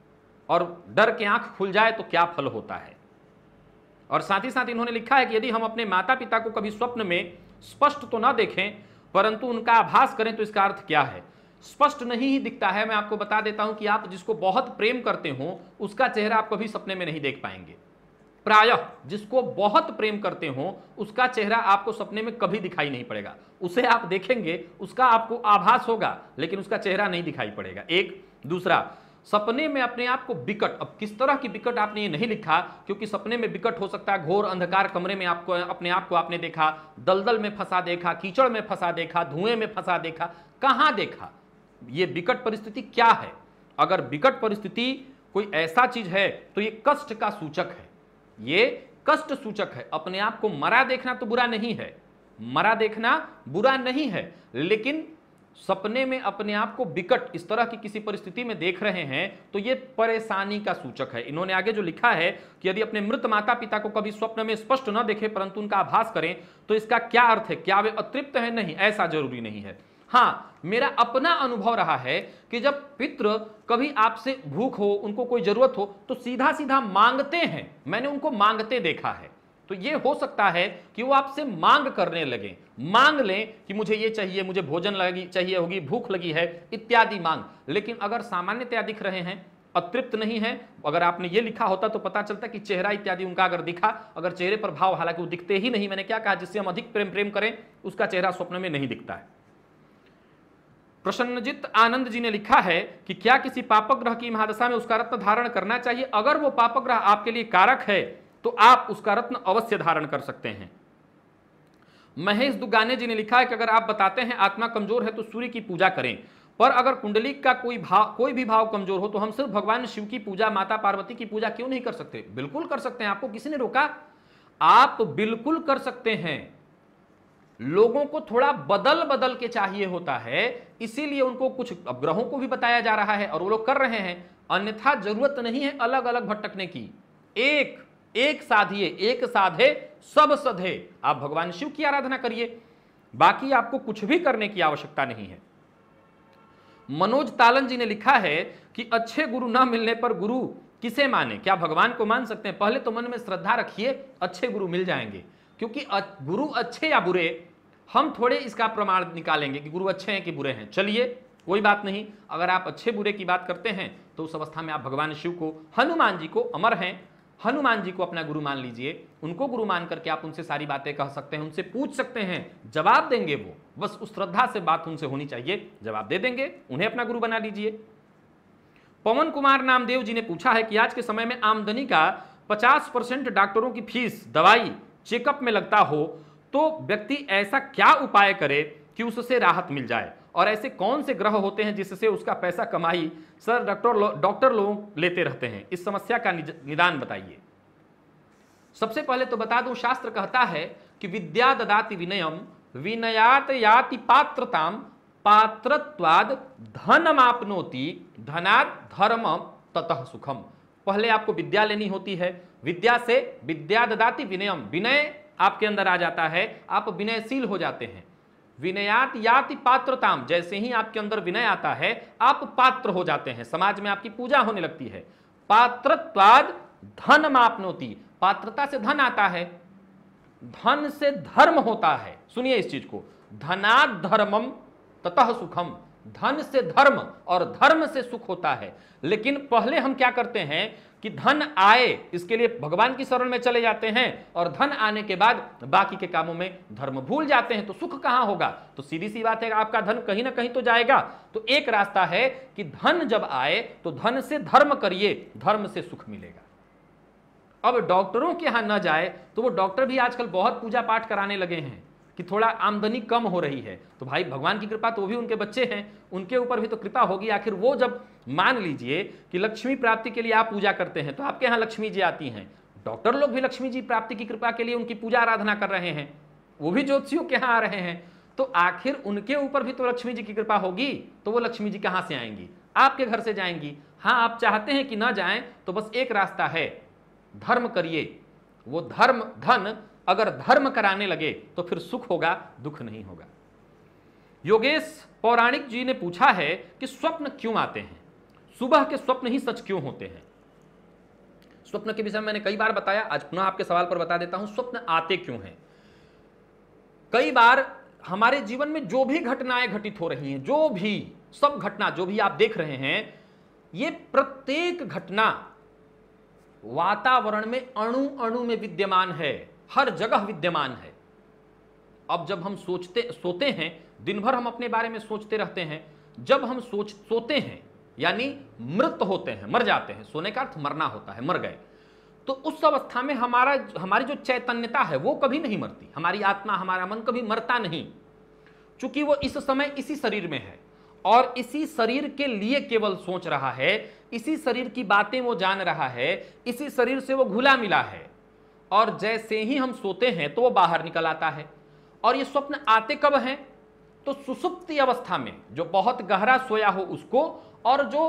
और डर के आंख खुल जाए तो क्या फल होता है। और साथ ही साथ इन्होंने लिखा है कि यदि हम अपने माता पिता को कभी स्वप्न में स्पष्ट तो ना देखें परंतु उनका आभास करें तो इसका अर्थ क्या है। स्पष्ट नहीं ही दिखता है। मैं आपको बता देता हूं कि आप जिसको बहुत प्रेम करते हो उसका चेहरा आप कभी सपने में नहीं देख पाएंगे। प्रायः जिसको बहुत प्रेम करते हो उसका चेहरा आपको सपने में कभी दिखाई नहीं पड़ेगा। उसे आप देखेंगे, उसका आपको आभास होगा, लेकिन उसका चेहरा नहीं दिखाई पड़ेगा। एक दूसरा, सपने में अपने आप को विकट, अब किस तरह की विकट आपने ये नहीं लिखा, क्योंकि सपने में विकट हो सकता है घोर अंधकार कमरे में आपको अपने आप को आपने देखा, दलदल में फंसा देखा, कीचड़ में फंसा देखा, धुएं में फंसा देखा, कहां देखा। ये विकट परिस्थिति क्या है? अगर विकट परिस्थिति कोई ऐसा चीज है तो ये कष्ट का सूचक है, ये कष्ट सूचक है। अपने आप को मरा देखना तो बुरा नहीं है, मरा देखना बुरा नहीं है, लेकिन सपने में अपने आप को विकट इस तरह की किसी परिस्थिति में देख रहे हैं तो ये परेशानी का सूचक है। इन्होंने आगे जो लिखा है कि यदि अपने मृत माता पिता को कभी स्वप्न में स्पष्ट न देखें परंतु उनका आभास करें तो इसका क्या अर्थ है? क्या वे अतृप्त है? नहीं, ऐसा जरूरी नहीं है। हाँ, मेरा अपना अनुभव रहा है कि जब पितृ कभी आपसे भूख हो, उनको कोई जरूरत हो तो सीधा सीधा मांगते हैं, मैंने उनको मांगते देखा है। तो ये हो सकता है कि वो आपसे मांग करने लगे, मांग लें कि मुझे ये चाहिए, मुझे भोजन लगी चाहिए होगी, भूख लगी है इत्यादि मांग। लेकिन अगर सामान्यतया दिख रहे हैं, अतृप्त नहीं है, अगर आपने ये लिखा होता तो पता चलता कि चेहरा इत्यादि उनका अगर दिखा, अगर चेहरे पर भाव, हालांकि वो दिखते ही नहीं, मैंने क्या कहा, जिससे हम अधिक प्रेम प्रेम करें उसका चेहरा स्वप्न में नहीं दिखता है। प्रसन्नजित आनंद जी ने लिखा है कि क्या किसी पापग्रह की महादशा में उसका रत्न धारण करना चाहिए? अगर वो पापग्रह आपके लिए कारक है तो आप उसका रत्न अवश्य धारण कर सकते हैं। महेश दुगाने जी ने लिखा है कि अगर आप बताते हैं आत्मा कमजोर है तो सूर्य की पूजा करें, पर अगर कुंडली का कोई भाव, कोई भी भाव कमजोर हो तो हम सिर्फ भगवान शिव की पूजा, माता पार्वती की पूजा क्यों नहीं कर सकते? बिल्कुल कर सकते हैं, आपको किसी ने रोका? आप बिल्कुल कर सकते हैं। लोगों को थोड़ा बदल बदल के चाहिए होता है, इसीलिए उनको कुछ ग्रहों को भी बताया जा रहा है और वो लोग कर रहे हैं, अन्यथा जरूरत नहीं है अलग अलग भटकने की। एक एक साधिए, एक साधे सब सधे। आप भगवान शिव की आराधना करिए, बाकी आपको कुछ भी करने की आवश्यकता नहीं है। मनोज तालन जी ने लिखा है कि अच्छे गुरु ना मिलने पर गुरु किसे माने? क्या भगवान को मान सकते हैं? पहले तो मन में श्रद्धा रखिए, अच्छे गुरु मिल जाएंगे। क्योंकि गुरु अच्छे या बुरे, हम थोड़े इसका प्रमाण निकालेंगे कि गुरु अच्छे हैं कि बुरे हैं। चलिए कोई बात नहीं, अगर आप अच्छे बुरे की बात करते हैं तो उस अवस्था में आप भगवान शिव को, हनुमान जी को, अमर हैं, हनुमान जी को अपना गुरु मान लीजिए। उनको गुरु मान करके आप उनसे सारी बातें कह सकते हैं, उनसे पूछ सकते हैं, जवाब देंगे वो। बस उस श्रद्धा से बात उनसे होनी चाहिए, जवाब दे देंगे, उन्हें अपना गुरु बना लीजिए। पवन कुमार नामदेव जी ने पूछा है कि आज के समय में आमदनी का पचास परसेंट डॉक्टरों की फीस, दवाई, चेकअप में लगता हो तो व्यक्ति ऐसा क्या उपाय करे कि उससे राहत मिल जाए, और ऐसे कौन से ग्रह होते हैं जिससे उसका पैसा कमाई सर डॉक्टर डॉक्टर लोग लेते रहते हैं? इस समस्या का निदान बताइए। सबसे पहले तो बता दूं, शास्त्र कहता है कि विद्या ददाति विनयम, विनयात याति पात्रताम, पात्रत्वाद धनमाप्नोति, धनात् धर्मम ततः सुखम। पहले आपको विद्या लेनी होती है, विद्या से विद्या ददाति विनयम, विनय आपके अंदर आ जाता है, आप विनयशील हो जाते हैं। विनयात याति पात्रताम, जैसे ही आपके अंदर विनय आता है आप पात्र हो जाते हैं, समाज में आपकी पूजा होने लगती है। पात्रत्वाद धनमाप्नोति, पात्रता से धन आता है, धन से धर्म होता है। सुनिए इस चीज को, धनात् धर्मम ततः सुखम, धन से धर्म और धर्म से सुख होता है। लेकिन पहले हम क्या करते हैं कि धन आए इसके लिए भगवान की शरण में चले जाते हैं, और धन आने के बाद बाकी के कामों में धर्म भूल जाते हैं, तो सुख कहां होगा? तो सीधी सी बात है, आपका धन कहीं ना कहीं तो जाएगा। तो एक रास्ता है कि धन जब आए तो धन से धर्म करिए, धर्म से सुख मिलेगा। अब डॉक्टरों के यहां न जाए तो वो डॉक्टर भी आजकल बहुत पूजा पाठ कराने लगे हैं कि थोड़ा आमदनी कम हो रही है, तो भाई भगवान की कृपा, तो वो भी उनके बच्चे हैं, उनके ऊपर भी तो कृपा होगी। आखिर वो जब मान लीजिए कि लक्ष्मी प्राप्ति के लिए आप पूजा करते हैं तो आपके यहाँ लक्ष्मी जी आती हैं, डॉक्टर लोग भी लक्ष्मी जी प्राप्ति की कृपा के लिए उनकी पूजा आराधना कर रहे हैं, वो भी ज्योतिषियों के यहाँ आ रहे हैं, तो आखिर उनके ऊपर भी तो लक्ष्मी जी की कृपा होगी। तो वो लक्ष्मी जी कहाँ से आएंगी? आपके घर से जाएंगी। हाँ, आप चाहते हैं कि ना जाएं तो बस एक रास्ता है, धर्म करिए। वो धर्म, धन अगर धर्म कराने लगे तो फिर सुख होगा, दुख नहीं होगा। योगेश पौराणिक जी ने पूछा है कि स्वप्न क्यों आते हैं, सुबह के स्वप्न ही सच क्यों होते हैं? स्वप्न के विषय में मैंने कई बार बताया, आज पुनः आपके सवाल पर बता देता हूं, स्वप्न आते क्यों हैं। कई बार हमारे जीवन में जो भी घटनाएं घटित हो रही हैं, जो भी सब घटना जो भी आप देख रहे हैं, ये प्रत्येक घटना वातावरण में अणु अणु में विद्यमान है, हर जगह विद्यमान है। अब जब हम सोचते सोते हैं, दिन भर हम अपने बारे में सोचते रहते हैं, जब हम सोच सोते हैं यानी मृत होते हैं, मर जाते हैं, सोने का अर्थ मरना होता है, मर गए, तो उस अवस्था में हमारा हमारी जो चैतन्यता है वो कभी नहीं मरती, हमारी आत्मा हमारा मन कभी मरता नहीं, चूंकि वो इस समय इसी शरीर में है और इसी शरीर के लिए केवल सोच रहा है, इसी शरीर की बातें वो जान रहा है, इसी शरीर से वो घुला मिला है, और जैसे ही हम सोते हैं तो वो बाहर निकल आता है। और ये स्वप्न आते कब हैं? तो सुसुप्ति अवस्था में, जो बहुत गहरा सोया हो उसको, और जो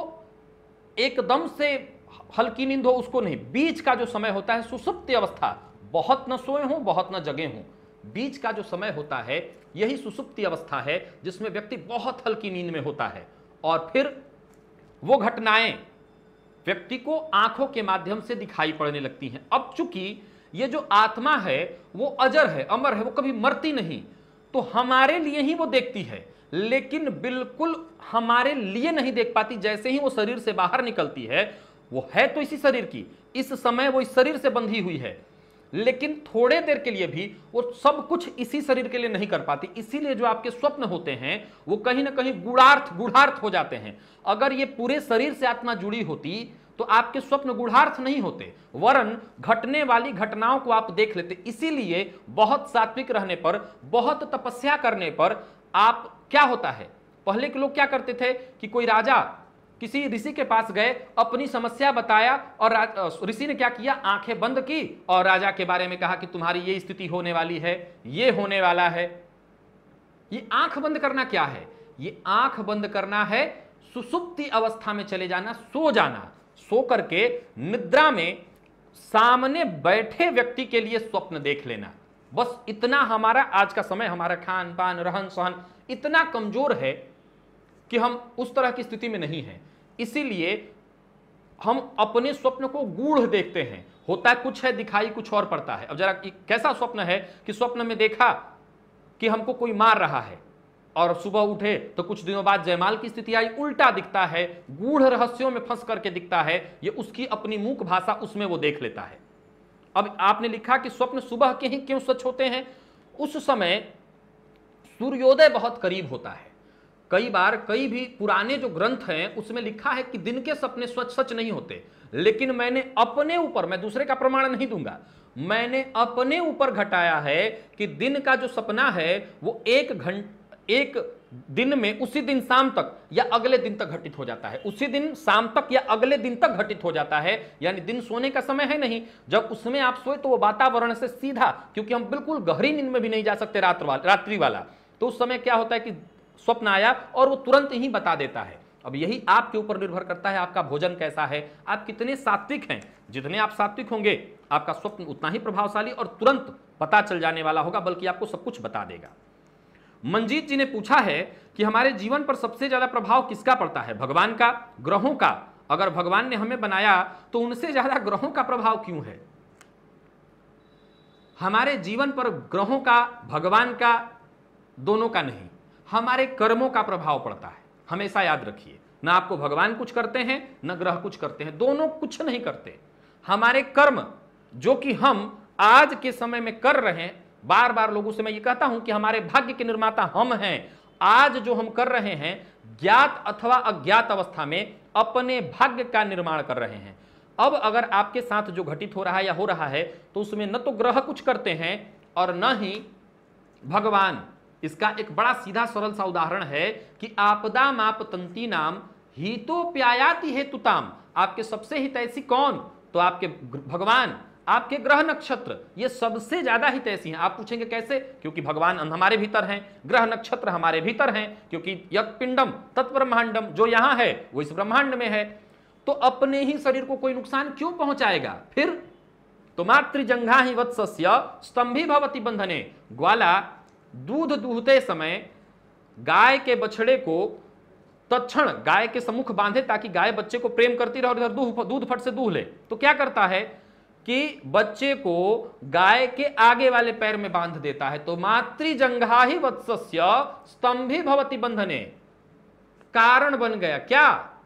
एकदम से हल्की नींद हो उसको नहीं, बीच का जो समय होता है सुसुप्ति अवस्था, बहुत न सोए हों बहुत न जगे हों, बीच का जो समय होता है यही सुसुप्ति अवस्था है, जिसमें व्यक्ति बहुत हल्की नींद में होता है। और फिर वो घटनाएं व्यक्ति को आंखों के माध्यम से दिखाई पड़ने लगती हैं। अब चूंकि ये जो आत्मा है वो अजर है, अमर है, वो कभी मरती नहीं, तो हमारे लिए ही वो देखती है, लेकिन बिल्कुल हमारे लिए नहीं देख पाती। जैसे ही वो शरीर से बाहर निकलती है, वो है तो इसी शरीर की, इस समय वो इस शरीर से बंधी हुई है, लेकिन थोड़े देर के लिए भी वो सब कुछ इसी शरीर के लिए नहीं कर पाती। इसीलिए जो आपके स्वप्न होते हैं वो कहीं ना कहीं गूढ़ार्थ गूढ़ार्थ हो जाते हैं। अगर ये पूरे शरीर से आत्मा जुड़ी होती तो आपके स्वप्न गूढ़ार्थ नहीं होते, वरन घटने वाली घटनाओं को आप देख लेते। इसीलिए बहुत सात्विक रहने पर, बहुत तपस्या करने पर आप, क्या होता है, पहले के लोग क्या करते थे कि कोई राजा किसी ऋषि के पास गए, अपनी समस्या बताया, और ऋषि ने क्या किया, आंखें बंद की और राजा के बारे में कहा कि तुम्हारी ये स्थिति होने वाली है, ये होने वाला है। ये आंख बंद करना क्या है? ये आंख बंद करना है सुसुप्ति अवस्था में चले जाना, सो जाना, सो करके निद्रा में सामने बैठे व्यक्ति के लिए स्वप्न देख लेना। बस इतना हमारा आज का समय, हमारा खान पान रहन सहन इतना कमजोर है कि हम उस तरह की स्थिति में नहीं हैं। इसीलिए हम अपने स्वप्न को गूढ़ देखते हैं, होता कुछ है, दिखाई कुछ और पड़ता है। अब जरा कैसा स्वप्न है कि स्वप्न में देखा कि हमको कोई मार रहा है, और सुबह उठे तो कुछ दिनों बाद जयमाल की स्थिति आई, उल्टा दिखता है, गूढ़ रहस्यों में फंस करके दिखता है, ये उसकी अपनी मूक भाषा उसमें वो देख लेता है। अब आपने लिखा कि स्वप्न सुबह के ही क्यों सच होते हैं? उस समय सूर्योदय बहुत करीब होता है। कई बार कई भी पुराने जो ग्रंथ हैं उसमें लिखा है कि दिन के सपने सच सच नहीं होते, लेकिन मैंने अपने ऊपर, मैं दूसरे का प्रमाण नहीं दूंगा, मैंने अपने ऊपर घटाया है कि दिन का जो सपना है वो एक घंटे एक दिन में, उसी दिन शाम तक या अगले दिन तक घटित हो जाता है, उसी दिन शाम तक या अगले दिन तक घटित हो जाता है। यानी दिन सोने का समय है नहीं, जब उसमें आप सोए तो वो वातावरण से सीधा, क्योंकि हम बिल्कुल गहरी नींद में भी नहीं जा सकते रात वाला रात्रि वाला, तो उस समय क्या होता है कि स्वप्न आया और वो तुरंत ही बता देता है। अब यही आपके ऊपर निर्भर करता है, आपका भोजन कैसा है, आप कितने सात्विक हैं। जितने आप सात्विक होंगे आपका स्वप्न उतना ही प्रभावशाली और तुरंत पता चल जाने वाला होगा, बल्कि आपको सब कुछ बता देगा। मंजीत जी ने पूछा है कि हमारे जीवन पर सबसे ज्यादा प्रभाव किसका पड़ता है, भगवान का, ग्रहों का? अगर भगवान ने हमें बनाया तो उनसे ज्यादा ग्रहों का प्रभाव क्यों है? हमारे जीवन पर ग्रहों का, भगवान का, दोनों का नहीं, हमारे कर्मों का प्रभाव पड़ता है। हमेशा याद रखिए, ना आपको भगवान कुछ करते हैं न ग्रह कुछ करते हैं, दोनों कुछ नहीं करते। हमारे कर्म जो कि हम आज के समय में कर रहे हैं, बार बार लोगों से मैं ये कहता हूं कि हमारे भाग्य के निर्माता हम हैं। आज जो हम कर रहे हैं, ज्ञात अथवा अज्ञात अवस्था में अपने भाग्य का निर्माण कर रहे हैं। अब अगर आपके साथ जो घटित हो रहा है या हो रहा है, तो उसमें न तो ग्रह कुछ करते हैं और न ही भगवान। इसका एक बड़ा सीधा सरल सा उदाहरण है कि आपदा माप तंती नाम हितोप्यायाति हेतुताम। आपके सबसे हितैषी कौन? तो आपके भगवान, आपके ग्रह नक्षत्र, ये सबसे ज्यादा हितैषी हैं। आप पूछेंगे कैसे? क्योंकि भगवान हमारे भीतर हैं, ग्रह नक्षत्र हमारे भीतर हैं, क्योंकि यत् पिंडम तत्ब्रह्मांडम, जो यहां है वो इस ब्रह्मांड में है। तो अपने ही शरीर को कोई नुकसान क्यों पहुंचाएगा? फिर तो मातृजंघा ही वत्सस्य स्तंभी भवति बंधने। ग्वाला दूध दूहते समय गाय के बछड़े को तत्क्षण गाय के सम्मुख बांधे ताकि गाय बच्चे को प्रेम करती रहे और इधर दूध दूध फट से दूह ले, तो क्या करता है कि बच्चे को गाय के आगे वाले पैर में बांध देता है। तो मातृजंघा ही वत्सस्य स्तंभी भवति बंधने, कारण बन गया। क्या?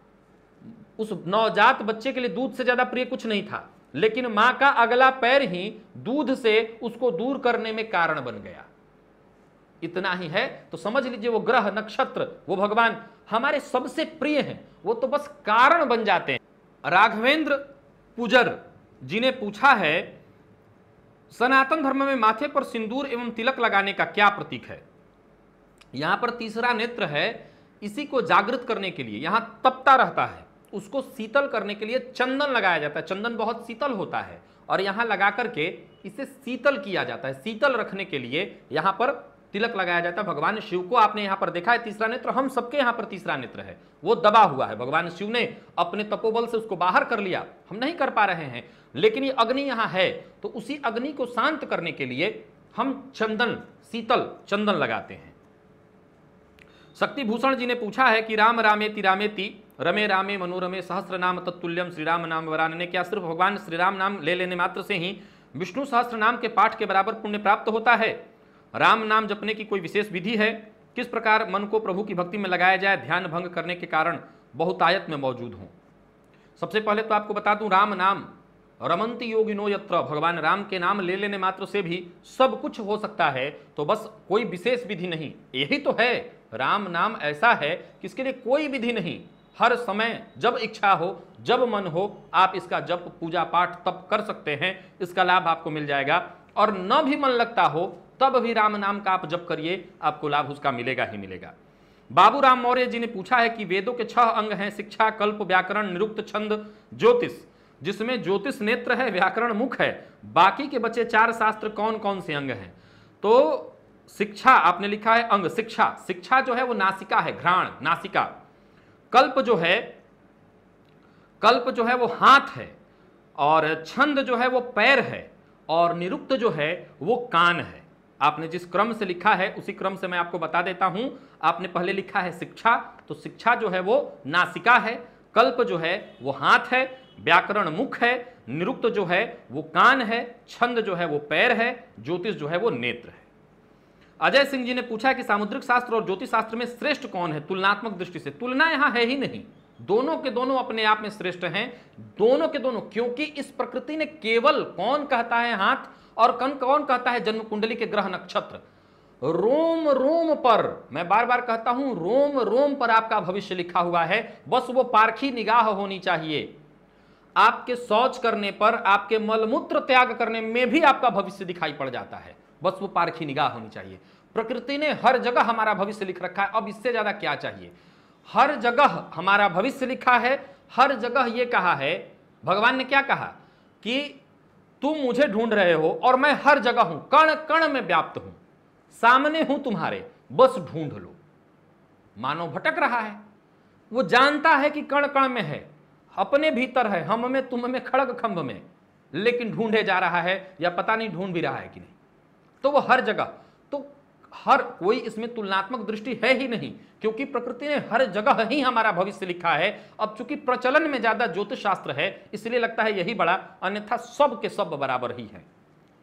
उस नवजात बच्चे के लिए दूध से ज्यादा प्रिय कुछ नहीं था, लेकिन मां का अगला पैर ही दूध से उसको दूर करने में कारण बन गया। इतना ही है तो समझ लीजिए वो ग्रह नक्षत्र वो भगवान हमारे सबसे प्रिय हैं, वो तो बस कारण बन जाते हैं। राघवेंद्र पुजर जी ने पूछा है, सनातन धर्म में माथे पर सिंदूर एवं तिलक लगाने का क्या प्रतीक है? यहां पर तीसरा नेत्र है, इसी को जागृत करने के लिए, यहां तपता रहता है, उसको शीतल करने के लिए चंदन लगाया जाता है। चंदन बहुत शीतल होता है और यहां लगा करके इसे शीतल किया जाता है। शीतल रखने के लिए यहां पर तिलक लगाया जाता है। भगवान शिव को आपने यहां पर देखा है तीसरा नेत्र, हम सबके यहां पर तीसरा नेत्र है, वो दबा हुआ है। भगवान शिव ने अपने तपोबल से उसको बाहर कर लिया, हम नहीं कर पा रहे हैं, लेकिन ये अग्नि यहां है, तो उसी अग्नि को शांत करने के लिए हम चंदन, शीतल चंदन लगाते हैं। शक्ति भूषण जी ने पूछा है कि राम रामेति रामेति रमे रामे मनोरमे सहस्र नाम तत्तुल्यम श्री राम नाम वरानने, क्या सिर्फ भगवान श्री राम नाम ले लेने मात्र से ही विष्णु सहस्त्र नाम के पाठ के बराबर पुण्य प्राप्त होता है? राम नाम जपने की कोई विशेष विधि है? किस प्रकार मन को प्रभु की भक्ति में लगाया जाए ध्यान भंग करने के कारण बहुतायत में मौजूद हूं? सबसे पहले तो आपको बता दूं, राम नाम रमंती योगिनो यत्र, भगवान राम के नाम ले लेने मात्र से भी सब कुछ हो सकता है, तो बस कोई विशेष विधि नहीं। यही तो है, राम नाम ऐसा है कि इसके लिए कोई विधि नहीं, हर समय जब इच्छा हो जब मन हो आप इसका जप पूजा पाठ तप कर सकते हैं, इसका लाभ आपको मिल जाएगा। और न भी मन लगता हो तब भी राम नाम का आप जप करिए, आपको लाभ उसका मिलेगा ही मिलेगा। बाबू राम मौर्य जी ने पूछा है कि वेदों के छह अंग हैं, शिक्षा, कल्प, व्याकरण, निरुक्त, छंद, ज्योतिष, जिसमें ज्योतिष नेत्र है, व्याकरण मुख है, बाकी के बचे चार शास्त्र कौन कौन से अंग हैं? तो शिक्षा आपने लिखा है अंग, शिक्षा, शिक्षा जो है वो नासिका है, घ्राण नासिका। कल्प जो है, कल्प जो है वो हाथ है, और छंद जो है वो पैर है, और निरुक्त जो है वो कान है। आपने जिस क्रम से लिखा है उसी क्रम से मैं आपको बता देता हूं। आपने पहले लिखा है शिक्षा, तो शिक्षा जो है वो नासिका है, कल्प जो है वो हाथ है, व्याकरण मुख है, निरुक्त जो है वो कान है, छंद जो है वो पैर है, ज्योतिष जो है वो नेत्र है। अजय सिंह जी ने पूछा है कि सामुद्रिक शास्त्र और ज्योतिष शास्त्र में श्रेष्ठ कौन है तुलनात्मक दृष्टि से? तुलना यहां है ही नहीं, दोनों के दोनों अपने आप में श्रेष्ठ हैं, दोनों के दोनों, क्योंकि इस प्रकृति ने केवल, कौन कहता है हाथ और कौन कौन कहता है जन्म कुंडली के ग्रह नक्षत्र, रोम रोम पर, मैं बार बार कहता हूं, रोम रोम पर आपका भविष्य लिखा हुआ है। बस वो पारखी निगाह होनी चाहिए। आपके शौच करने पर, आपके मलमूत्र त्याग करने में भी आपका भविष्य दिखाई पड़ जाता है, बस वो पारखी निगाह होनी चाहिए। प्रकृति ने हर जगह हमारा भविष्य लिख रखा है, अब इससे ज्यादा क्या चाहिए? हर जगह हमारा भविष्य लिखा है, हर जगह ये कहा है, भगवान ने क्या कहा कि तुम मुझे ढूंढ रहे हो और मैं हर जगह हूं, कण कण में व्याप्त हूं, सामने हूं तुम्हारे, बस ढूंढ लो। मानव भटक रहा है, वो जानता है कि कण कण में है, अपने भीतर है, हम में तुम में खड़ग खंभ में, लेकिन ढूंढे जा रहा है, या पता नहीं ढूंढ भी रहा है कि नहीं। तो वो हर जगह, तो हर कोई इसमें तुलनात्मक दृष्टि है ही नहीं, क्योंकि प्रकृति ने हर जगह ही हमारा भविष्य लिखा है। अब चूंकि प्रचलन में ज्यादा ज्योतिष शास्त्र है इसलिए लगता है यही बड़ा, अन्यथा सब के सब बराबर ही है।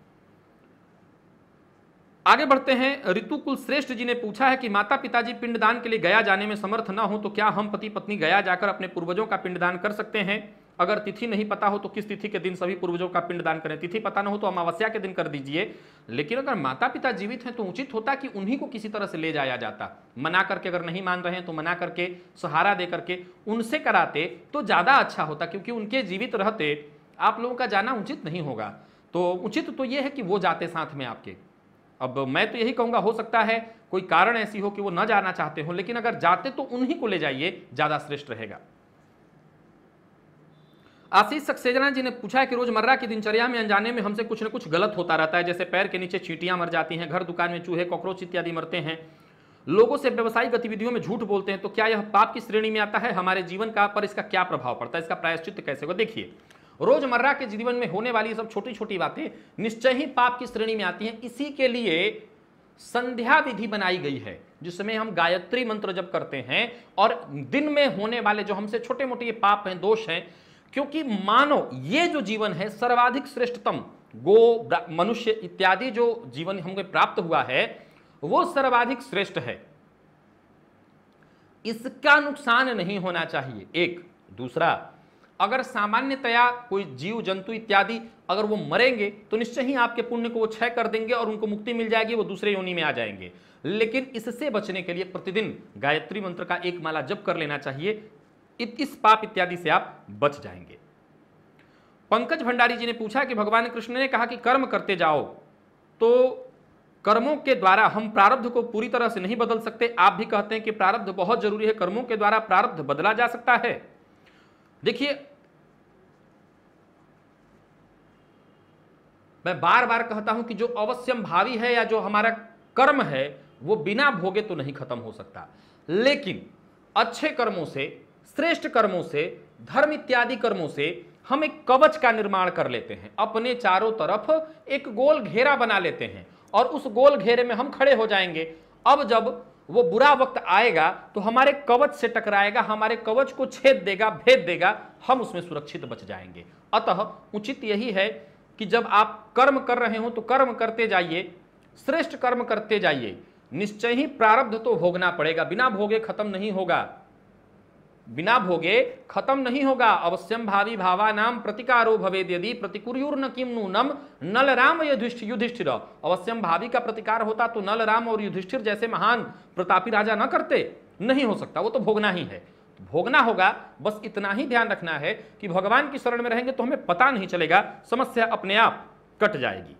आगे बढ़ते हैं। ऋतुकुल श्रेष्ठ जी ने पूछा है कि माता पिताजी पिंडदान के लिए गया जाने में समर्थ न हो तो क्या हम पति पत्नी गया जाकर अपने पूर्वजों का पिंडदान कर सकते हैं? अगर तिथि नहीं पता हो तो किस तिथि के दिन सभी पूर्वजों का पिंडदान करें? तिथि पता न हो तो अमावस्या के दिन कर दीजिए, लेकिन अगर माता पिता जीवित हैं तो उचित होता कि उन्हीं को किसी तरह से ले जाया जाता, मना करके, अगर नहीं मान रहे हैं तो मना करके, सहारा दे करके उनसे कराते तो ज्यादा अच्छा होता, क्योंकि उनके जीवित रहते आप लोगों का जाना उचित नहीं होगा। तो उचित तो यह है कि वो जाते साथ में आपके। अब मैं तो यही कहूंगा, हो सकता है कोई कारण ऐसी हो कि वो न जाना चाहते हो, लेकिन अगर जाते तो उन्हीं को ले जाइए, ज्यादा श्रेष्ठ रहेगा। आशीष सक्सेना जी ने पूछा है कि रोजमर्रा की दिनचर्या में अनजाने में हमसे कुछ न कुछ गलत होता रहता है, जैसे पैर के नीचे चींटियां मर जाती हैं, घर दुकान में चूहे कॉकरोच इत्यादि मरते हैं, लोगों से व्यवसायिक गतिविधियों में झूठ बोलते हैं, तो क्या यह पाप की श्रेणी में आता है? हमारे जीवन का पर इसका क्या प्रभाव पड़ता है? इसका प्रायश्चित कैसे होगा? देखिए, रोजमर्रा के जीवन में होने वाली सब छोटी छोटी बातें निश्चय ही पाप की श्रेणी में आती हैं। इसी के लिए संध्या विधि बनाई गई है, जिसमें हम गायत्री मंत्र जप करते हैं और दिन में होने वाले जो हमसे छोटे मोटे ये पाप हैं, दोष हैं, क्योंकि मानो ये जो जीवन है सर्वाधिक श्रेष्ठतम, गो मनुष्य इत्यादि जो जीवन हमको प्राप्त हुआ है वो सर्वाधिक श्रेष्ठ है, इसका नुकसान नहीं होना चाहिए। एक दूसरा, अगर सामान्यतया कोई जीव जंतु इत्यादि अगर वो मरेंगे तो निश्चय ही आपके पुण्य को वो क्षय कर देंगे और उनको मुक्ति मिल जाएगी, वो दूसरे योनि में आ जाएंगे। लेकिन इससे बचने के लिए प्रतिदिन गायत्री मंत्र का एक माला जप कर लेना चाहिए, इस पाप इत्यादि से आप बच जाएंगे। पंकज भंडारी जी ने पूछा कि भगवान कृष्ण ने कहा कि कर्म करते जाओ, तो कर्मों के द्वारा हम प्रारब्ध को पूरी तरह से नहीं बदल सकते। आप भी कहते हैं कि प्रारब्ध बहुत जरूरी है, कर्मों के द्वारा प्रारब्ध बदला जा सकता है। देखिए, मैं बार बार कहता हूं कि जो अवश्यम भावी है या जो हमारा कर्म है वो बिना भोगे तो नहीं खत्म हो सकता, लेकिन अच्छे कर्मों से, श्रेष्ठ कर्मों से, धर्म इत्यादि कर्मों से हम एक कवच का निर्माण कर लेते हैं, अपने चारों तरफ एक गोल घेरा बना लेते हैं और उस गोल घेरे में हम खड़े हो जाएंगे। अब जब वो बुरा वक्त आएगा तो हमारे कवच से टकराएगा, हमारे कवच को छेद देगा, भेद देगा, हम उसमें सुरक्षित बच जाएंगे। अतः उचित यही है कि जब आप कर्म कर रहे हो तो कर्म करते जाइए, श्रेष्ठ कर्म करते जाइए। निश्चय ही प्रारब्ध तो भोगना पड़ेगा, बिना भोगे खत्म नहीं होगा, बिना भोगे खत्म नहीं होगा। अवश्यम भावी भावा नाम प्रतिकारो भवेद यदि प्रतिकुर्युर्न किम नूनम नल राम युधिष्ठिर। अवश्यम भावी का प्रतिकार होता तो नल राम और युधिष्ठिर जैसे महान प्रतापी राजा न करते, नहीं हो सकता, वो तो भोगना ही है, भोगना होगा। बस इतना ही ध्यान रखना है कि भगवान की शरण में रहेंगे तो हमें पता नहीं चलेगा, समस्या अपने आप कट जाएगी।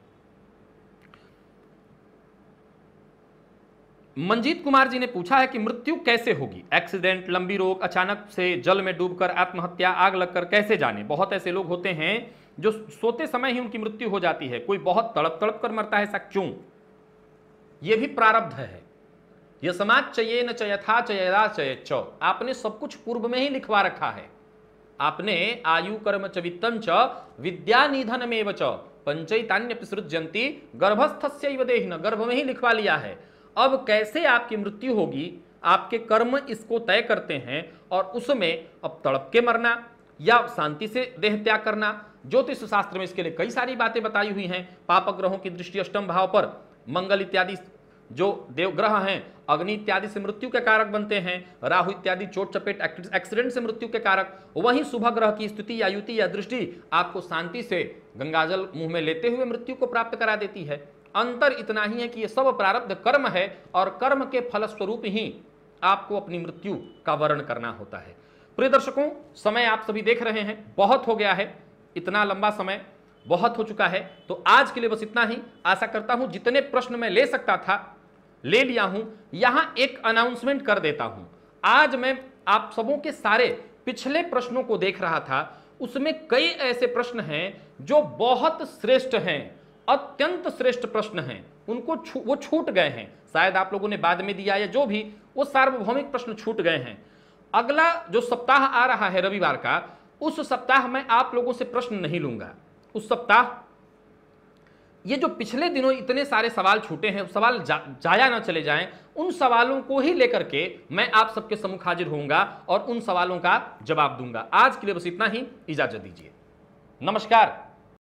मंजीत कुमार जी ने पूछा है कि मृत्यु कैसे होगी, एक्सीडेंट, लंबी रोग, अचानक से जल में डूबकर आत्महत्या, आग लगकर, कैसे जाने। बहुत ऐसे लोग होते हैं जो सोते समय ही उनकी मृत्यु हो जाती है, कोई बहुत तड़प तड़प कर मरता है, ऐसा क्यों? यह भी प्रारब्ध है। यह समाज चये न चयथा चयरा चय च, आपने सब कुछ पूर्व में ही लिखवा रखा है। आपने आयु कर्म च वित्तम च विद्या निधनमेव च पंचैतान्यपि सृज्यन्ति गर्भस्थस्यैव देहिनः, गर्भ में ही लिखवा लिया है। अब कैसे आपकी मृत्यु होगी, आपके कर्म इसको तय करते हैं और उसमें अब तड़प के मरना या शांति से देह त्याग करना, ज्योतिष शास्त्र में इसके लिए कई सारी बातें बताई हुई हैं। पाप ग्रहों की दृष्टि अष्टम भाव पर, मंगल इत्यादि जो देवग्रह हैं अग्नि इत्यादि से मृत्यु के कारक बनते हैं, राहु इत्यादि चोट चपेट एक्सीडेंट से मृत्यु के कारक, वहीं शुभ ग्रह की स्थिति या युति या दृष्टि आपको शांति से गंगाजल मुंह में लेते हुए मृत्यु को प्राप्त करा देती है। अंतर इतना ही है कि ये सब प्रारब्ध कर्म है और कर्म के फलस्वरूप ही आपको अपनी मृत्यु का वर्ण करना होता है। प्रिय दर्शकों, समय आप सभी देख रहे हैं, बहुत हो गया है, इतना लंबा समय बहुत हो चुका है, तो आज के लिए बस इतना ही। आशा करता हूं जितने प्रश्न मैं ले सकता था ले लिया हूं। यहां एक अनाउंसमेंट कर देता हूं, आज मैं आप सबों के सारे पिछले प्रश्नों को देख रहा था, उसमें कई ऐसे प्रश्न हैं जो बहुत श्रेष्ठ हैं, अत्यंत श्रेष्ठ प्रश्न हैं, उनको छू, वो छूट गए हैं, शायद आप लोगों ने बाद में दिया या जो भी, वो सार्वभौमिक प्रश्न छूट गए हैं। अगला जो सप्ताह आ रहा है रविवार का, उस सप्ताह मैं आप लोगों से प्रश्न नहीं लूंगा। उस सप्ताह ये जो पिछले दिनों इतने सारे सवाल छूटे हैं, सवाल जा, जाया ना चले जाएं, उन सवालों को ही लेकर के मैं आप सबके सम्मुख हाजिर होऊंगा और उन सवालों का जवाब दूंगा। आज के लिए बस इतना ही, इजाजत दीजिए, नमस्कार।